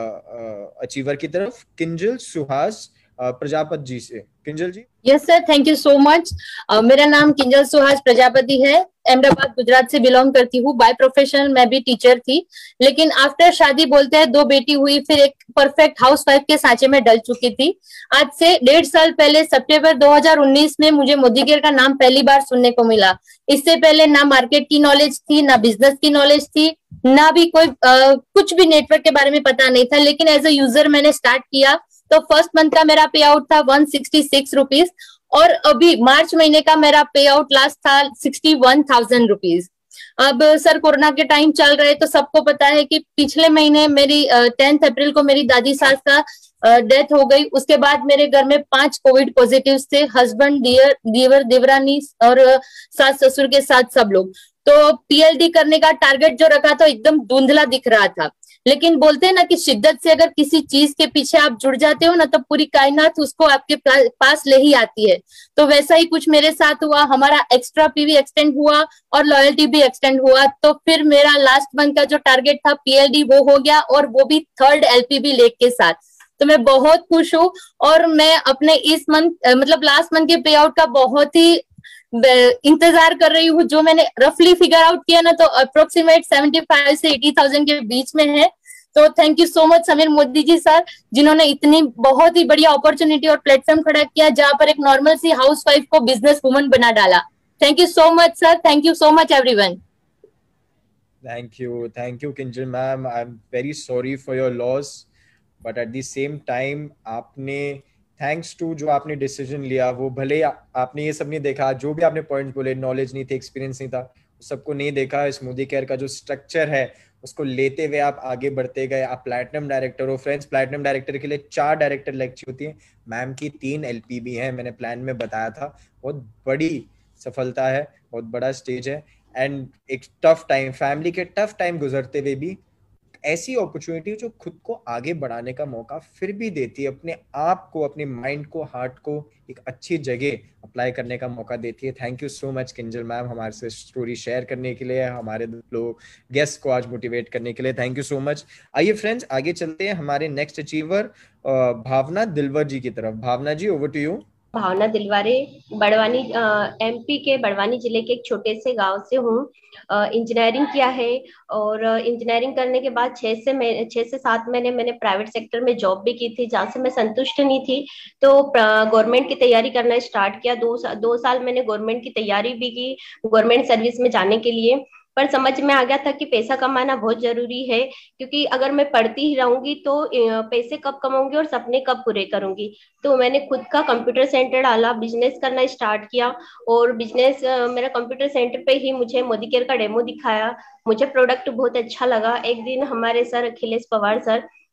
अचीवर की तरफ, किंजल सुहास प्रजापति जी से। Kinjal ji. Yes sir, thank you so much. मेरा नाम किंजल सुहास प्रजापति है, अहमदाबाद गुजरात से बिलोंग करती हूँ। बाय प्रोफेशन मैं भी टीचर थी, लेकिन आफ्टर शादी बोलते हैं 2 बेटी हुई, फिर एक परफेक्ट हाउसवाइफ के सांचे में डल चुकी थी। आज से 1.5 साल पहले सितंबर 2019 में मुझे मोदी केयर का नाम पहली बार सुनने को मिला। इससे पहले ना मार्केट की नॉलेज थी, ना बिजनेस की नॉलेज थी, ना भी कोई कुछ भी नेटवर्क के बारे में पता नहीं था। लेकिन एज अ यूजर मैंने स्टार्ट किया तो फर्स्ट मंथ का मेरा पे आउट था 166 रुपीज और अभी मार्च महीने का मेरा पे आउट लास्ट था 61,000 रुपीज। अब सर कोरोना के टाइम चल रहे तो सबको पता है कि पिछले महीने मेरी 10 अप्रैल को मेरी दादी सास का डेथ हो गई। उसके बाद मेरे घर में 5 कोविड पॉजिटिव थे, हस्बैंड, देवर, देवरानी और सास ससुर के साथ सब लोग। तो पीएलडी करने का टारगेट जो रखा था एकदम धुंधला दिख रहा था। लेकिन बोलते हैं ना कि शिद्दत से अगर किसी चीज के पीछे आप जुड़ जाते हो ना तो पूरी कायनात उसको आपके पास ले ही आती है। तो वैसा ही कुछ मेरे साथ हुआ, हमारा एक्स्ट्रा पीवी एक्सटेंड हुआ और लॉयल्टी भी एक्सटेंड हुआ। तो फिर मेरा लास्ट मंथ का जो टारगेट था पीएलडी वो हो गया और वो भी 3rd एलपीबी लेग के साथ। तो मैं बहुत खुश हूँ और मैं अपने इस मंथ मतलब लास्ट मंथ के पे आउट का बहुत ही इंतजार कर रही हूँ। जो मैंने रफली फिगर आउट किया ना तो अप्रोक्सीमेट 75 से 80,000 के बीच में है। तो thank you so much Sameer Modi ji sir, जिन्होंने इतनी बहुत ही बढ़िया अपॉर्चुनिटी और प्लेटफॉर्म खड़ा किया जहां पर एक नॉर्मल सी हाउसवाइफ को बिजनेस वुमन बना डाला। Thank you so much sir, thank you so much everyone. Thank you Kinjal ma'am. I am very sorry for your loss, but at the same time आपने थैंक्स टू जो आपने decision लिया, वो भले आपने ये सब नहीं देखा, जो भी आपने पॉइंट्स बोले, नॉलेज नहीं थी, एक्सपीरियंस नहीं था, सबको नहीं देखा। इस मोदी केयर का जो स्ट्रक्चर है उसको लेते हुए आप आगे बढ़ते गए। आप प्लैटिनम डायरेक्टर हो। फ्रेंड्स, प्लैटिनम डायरेक्टर के लिए 4 डायरेक्टर लेक्चर होती है। मैम की 3 एलपीबी है, मैंने प्लान में बताया था। बहुत बड़ी सफलता है, बहुत बड़ा स्टेज है एंड एक टफ टाइम, फैमिली के टफ टाइम गुजरते हुए भी ऐसी अपॉर्चुनिटी जो खुद को आगे बढ़ाने का मौका फिर भी देती है, अपने आप को, अपने माइंड को, हार्ट को एक अच्छी जगह अप्लाई करने का मौका देती है। Thank you so much Kinjal ma'am हमारे से स्टोरी शेयर करने के लिए, हमारे लोग गेस्ट को आज मोटिवेट करने के लिए। Thank you so much. आइए फ्रेंड्स, आगे चलते हैं हमारे नेक्स्ट अचीवर भावना दिलवर जी की तरफ। Bhavna ji, over to you. Bhavna Dilware, Barwani MP के बड़वानी जिले के एक छोटे से गांव से हूँ। इंजीनियरिंग किया है और इंजीनियरिंग करने के बाद 6 से 7 महीने मैंने प्राइवेट सेक्टर में जॉब भी की थी, जहाँ से मैं संतुष्ट नहीं थी। तो गवर्नमेंट की तैयारी करना स्टार्ट किया। 2 साल मैंने गवर्नमेंट की तैयारी भी की, गवर्नमेंट सर्विस में जाने के लिए। पर समझ में आ गया था कि पैसा कमाना बहुत जरूरी है, क्योंकि अगर मैं पढ़ती ही रहूंगी तो पैसे कब कमाऊंगी और सपने कब पूरे करूंगी। तो मैंने खुद का कंप्यूटर सेंटर डाला, बिजनेस करना स्टार्ट किया और बिजनेस मेरा कंप्यूटर सेंटर पे ही मुझे मोदी केयर का डेमो दिखाया। मुझे प्रोडक्ट बहुत अच्छा लगा। एक दिन हमारे सर अखिलेश पवार सर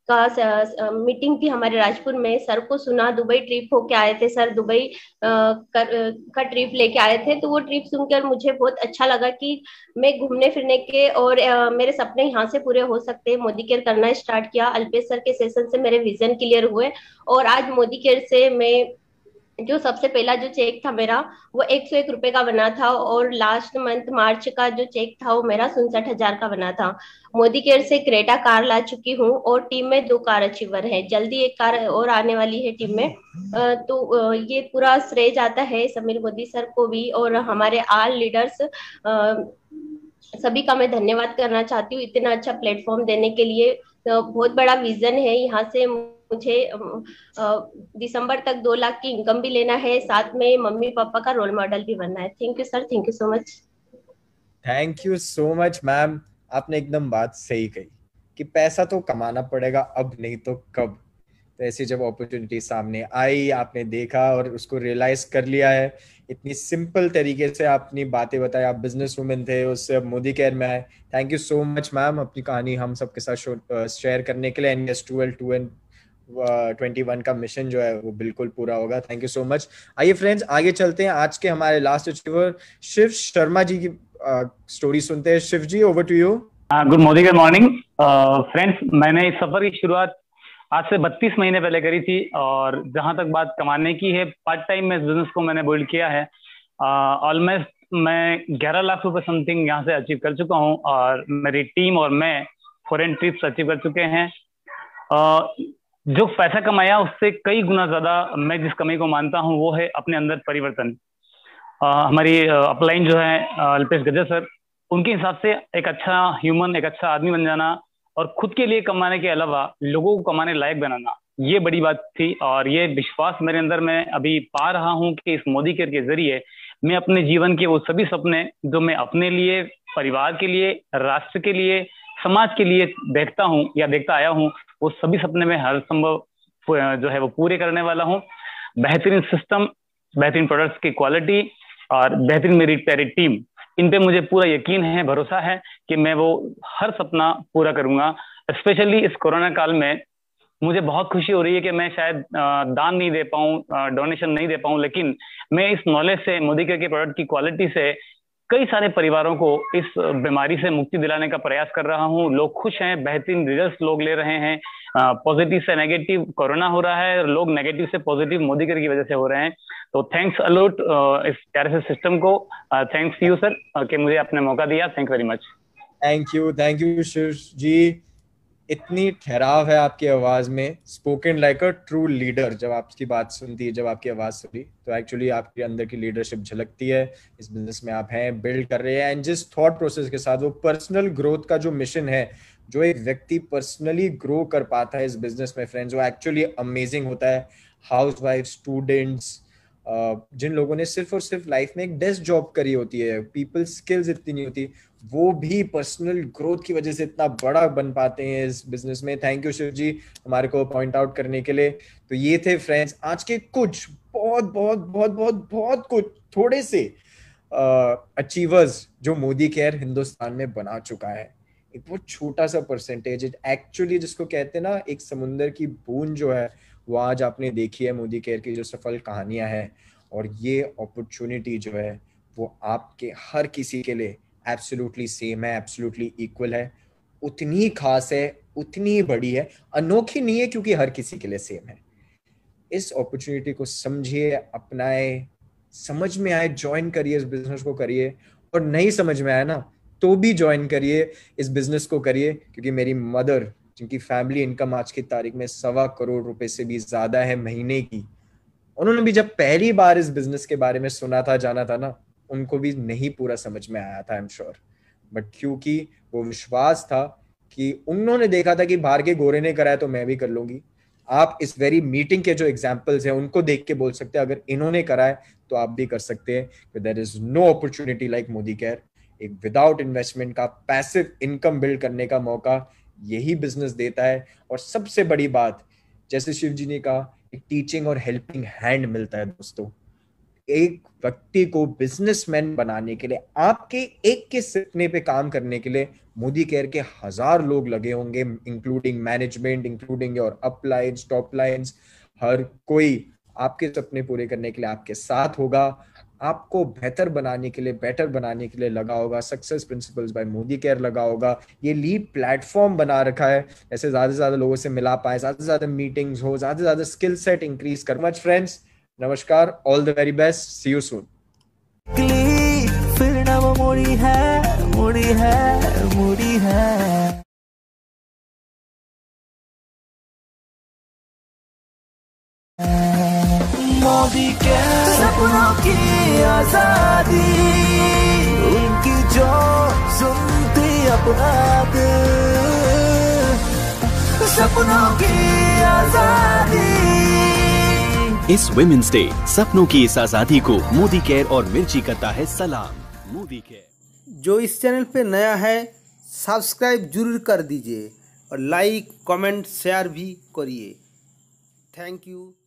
का मीटिंग थी हमारे राजपुर में। सर को सुना, दुबई ट्रिप होके आए थे सर, दुबई का ट्रिप लेके आए थे। तो वो ट्रिप सुनकर मुझे बहुत अच्छा लगा कि मैं घूमने फिरने के और मेरे सपने यहाँ से पूरे हो सकते हैं। मोदी केयर करना स्टार्ट किया। अल्पेश सर के सेशन से मेरे विजन क्लियर हुए और आज मोदी केयर से मैं जो सबसे पहला जो चेक था मेरा वो 101 रुपए का बना था और लास्ट मंथ मार्च का जो चेक था वो मेरा 67,000 का बना था। मोदी केयर से क्रेटा कार ला चुकी हूँ और टीम में 2 कार अचीवर है। जल्दी एक कार और आने वाली है टीम में। तो ये पूरा श्रेय जाता है समीर मोदी सर को भी और हमारे ऑल लीडर्स सभी का मैं धन्यवाद करना चाहती हूँ इतना अच्छा प्लेटफॉर्म देने के लिए। बहुत बड़ा विजन है, यहाँ से मुझे दिसंबर तक 2 लाख की इनकम भी लेना है, साथ में मम्मी पापा का रोल मॉडल भी बनना है। Thank you sir, thank you so much. Thank you so much ma'am, आपने एकदम बात सही कही कि पैसा तो कमाना पड़ेगा, अब नहीं तो कब। तो ऐसी जब अपॉर्चुनिटी सामने आई, आपने देखा और उसको रियलाइज कर लिया है, इतनी सिंपल तरीके से आपने बातें बताई। आप बिजनेस वुमेन थे, उससे अब मोदी केयर में आए। Thank you so much ma'am अपनी कहानी हम सबके साथ शेयर करने के लिए। एंड यस 21 का मिशन जो है वो बिल्कुल पूरा होगा। Thank you so much. आइए फ्रेंड्स आगे चलते हैं। आज के हमारे लास्ट अचीवर शिव शर्मा जी की स्टोरी सुनते हैं। Shiv ji, over to you. Good morning, good morning friends. मैंने इस सफर की शुरुआत आज से 32 महीने पहले करी थी और जहां तक बात कमाने की है, पार्ट टाइम में इस बिजनेस को मैंने बिल्ड किया है। ऑलमोस्ट मैं 11 लाख रुपए समथिंग यहाँ से अचीव कर चुका हूँ और मेरी टीम और मैं फॉरेन ट्रिप्स अचीव कर चुके हैं। जो पैसा कमाया उससे कई गुना ज्यादा मैं जिस कमी को मानता हूँ वो है अपने अंदर परिवर्तन। हमारी अपलाइन जो है अल्पेश गजर सर, उनके हिसाब से एक अच्छा ह्यूमन, एक अच्छा आदमी बन जाना और खुद के लिए कमाने के अलावा लोगों को कमाने लायक बनाना, ये बड़ी बात थी। और ये विश्वास मेरे अंदर मैं अभी पा रहा हूँ कि इस मोदी केयर के जरिए मैं अपने जीवन के वो सभी सपने जो मैं अपने लिए, परिवार के लिए, राष्ट्र के लिए, समाज के लिए देखता हूँ या देखता आया हूँ, वो सभी सपने में हर संभव जो है वो पूरे करने वाला हूँ। बेहतरीन सिस्टम, बेहतरीन प्रोडक्ट्स की क्वालिटी और बेहतरीन मेरी प्यारी टीम, इन पे मुझे पूरा यकीन है, भरोसा है कि मैं वो हर सपना पूरा करूंगा। स्पेशली इस कोरोना काल में मुझे बहुत खुशी हो रही है कि मैं शायद दान नहीं दे पाऊँ, डोनेशन नहीं दे पाऊँ, लेकिन मैं इस नॉलेज से, मोदी केयर के प्रोडक्ट की क्वालिटी से कई सारे परिवारों को इस बीमारी से मुक्ति दिलाने का प्रयास कर रहा हूँ। लोग खुश हैं, बेहतरीन रिजल्ट्स लोग ले रहे हैं। पॉजिटिव से नेगेटिव कोरोना हो रहा है और लोग नेगेटिव से पॉजिटिव मोदी केयर की वजह से हो रहे हैं। तो थैंक्स अलॉट इस प्यारे से सिस्टम को। थैंक्स यू सर कि मुझे आपने मौका दिया। Thank very much. Thank you Shiv ji. इतनी ठहराव है आपकी आवाज में, spoken like a true leader. जब आपकी बात सुनती है, जब आपकी आवाज सुनी, तो एक्चुअली आपके अंदर की लीडरशिप झलकती है। इस बिजनेस में आप हैं, बिल्ड कर रहे हैं, एंड जिस थॉट प्रोसेस के साथ वो पर्सनल ग्रोथ का जो मिशन है, जो एक व्यक्ति पर्सनली ग्रो कर पाता है इस बिजनेस में फ्रेंड्स, वो एक्चुअली अमेजिंग होता है। हाउसवाइफ, स्टूडेंट्स, जिन लोगों ने सिर्फ और सिर्फ लाइफ में एक डेस्क जॉब करी होती है, पीपल स्किल्स इतनी नहीं होती, वो भी पर्सनल ग्रोथ की वजह से इतना बड़ा बन पाते हैं इस बिजनेस में। थैंक यू शिव जी हमारे को पॉइंट आउट करने के लिए। तो ये थे फ्रेंड्स आज के कुछ बहुत कुछ थोड़े से अचीवर्स जो मोदी केयर हिंदुस्तान में बना चुका है। एक बहुत छोटा सा परसेंटेज एक्चुअली, जिसको कहते हैं ना एक समुंदर की बूंद जो है, वो आज आपने देखी है मोदी केयर की जो सफल कहानियां हैं। और ये अपॉर्चुनिटी जो है वो आपके हर किसी के लिए एब्सोल्युटली सेम है, एब्सोल्युटली इक्वल है, उतनी खास है, उतनी बड़ी है, अनोखी नहीं है क्योंकि हर किसी के लिए सेम है। इस अपॉर्चुनिटी को समझिए, अपनाए, समझ में आए ज्वाइन करिए, इस बिजनेस को करिए, और नहीं समझ में आया ना तो भी ज्वाइन करिए, इस बिजनेस को करिए। क्योंकि मेरी मदर, जिनकी फैमिली इनकम आज की तारीख में 1.25 करोड़ रुपए से भी ज्यादा है महीने की, उन्होंने भी जब पहली बार इस बिजनेस के बारे में सुना था, जाना था ना, उनको भी नहीं पूरा समझ में आया था, आई एम श्योर। बट क्योंकि वो विश्वास था कि उन्होंने देखा था कि बाहर के गोरे ने कराया तो मैं भी कर लूंगी। आप इस वेरी मीटिंग के जो एग्जाम्पल्स हैं उनको देख के बोल सकते हैं अगर इन्होंने कराए तो आप भी कर सकते हैं। There is no opportunity like Modi care. एक विदाउट इन्वेस्टमेंट का पैसिव इनकम बिल्ड करने का मौका यही बिजनेस देता है। और सबसे बड़ी बात, जैसे शिव जी ने कहा, एक टीचिंग और हेल्पिंग हैंड मिलता है दोस्तों। एक व्यक्ति को बिजनेसमैन बनाने के लिए, आपके एक के सपने पे काम करने के लिए मोदी केयर के 1000 लोग लगे होंगे, including management, including your uplines, top lines. हर कोई आपके सपने पूरे करने के लिए आपके साथ होगा, आपको बेहतर बनाने के लिए, बेटर बनाने के लिए लगा होगा। Success principles by Modi care लगा होगा। ये लीड प्लेटफॉर्म बना रखा है, ऐसे ज्यादा से ज्यादा लोगों से मिला पाए, ज्यादा से ज्यादा मीटिंग्स हो, ज्यादा से ज्यादा स्किल सेट इंक्रीज कर। मच फ्रेंड्स, नमस्कार, all the very best, see you soon. फिर ना वो मुड़ी है, मुड़ी है, मुड़ी है। मोदी के सपनों की आजादी, उनकी जो सुनती अपना दिल, सपनों की आजादी। इस विमेंस डे सपनों की इस आजादी को मोदी केयर और मिर्ची करता है सलाम। मोदी केयर। जो इस चैनल पे नया है सब्सक्राइब जरूर कर दीजिए और लाइक कमेंट शेयर भी करिए। Thank you.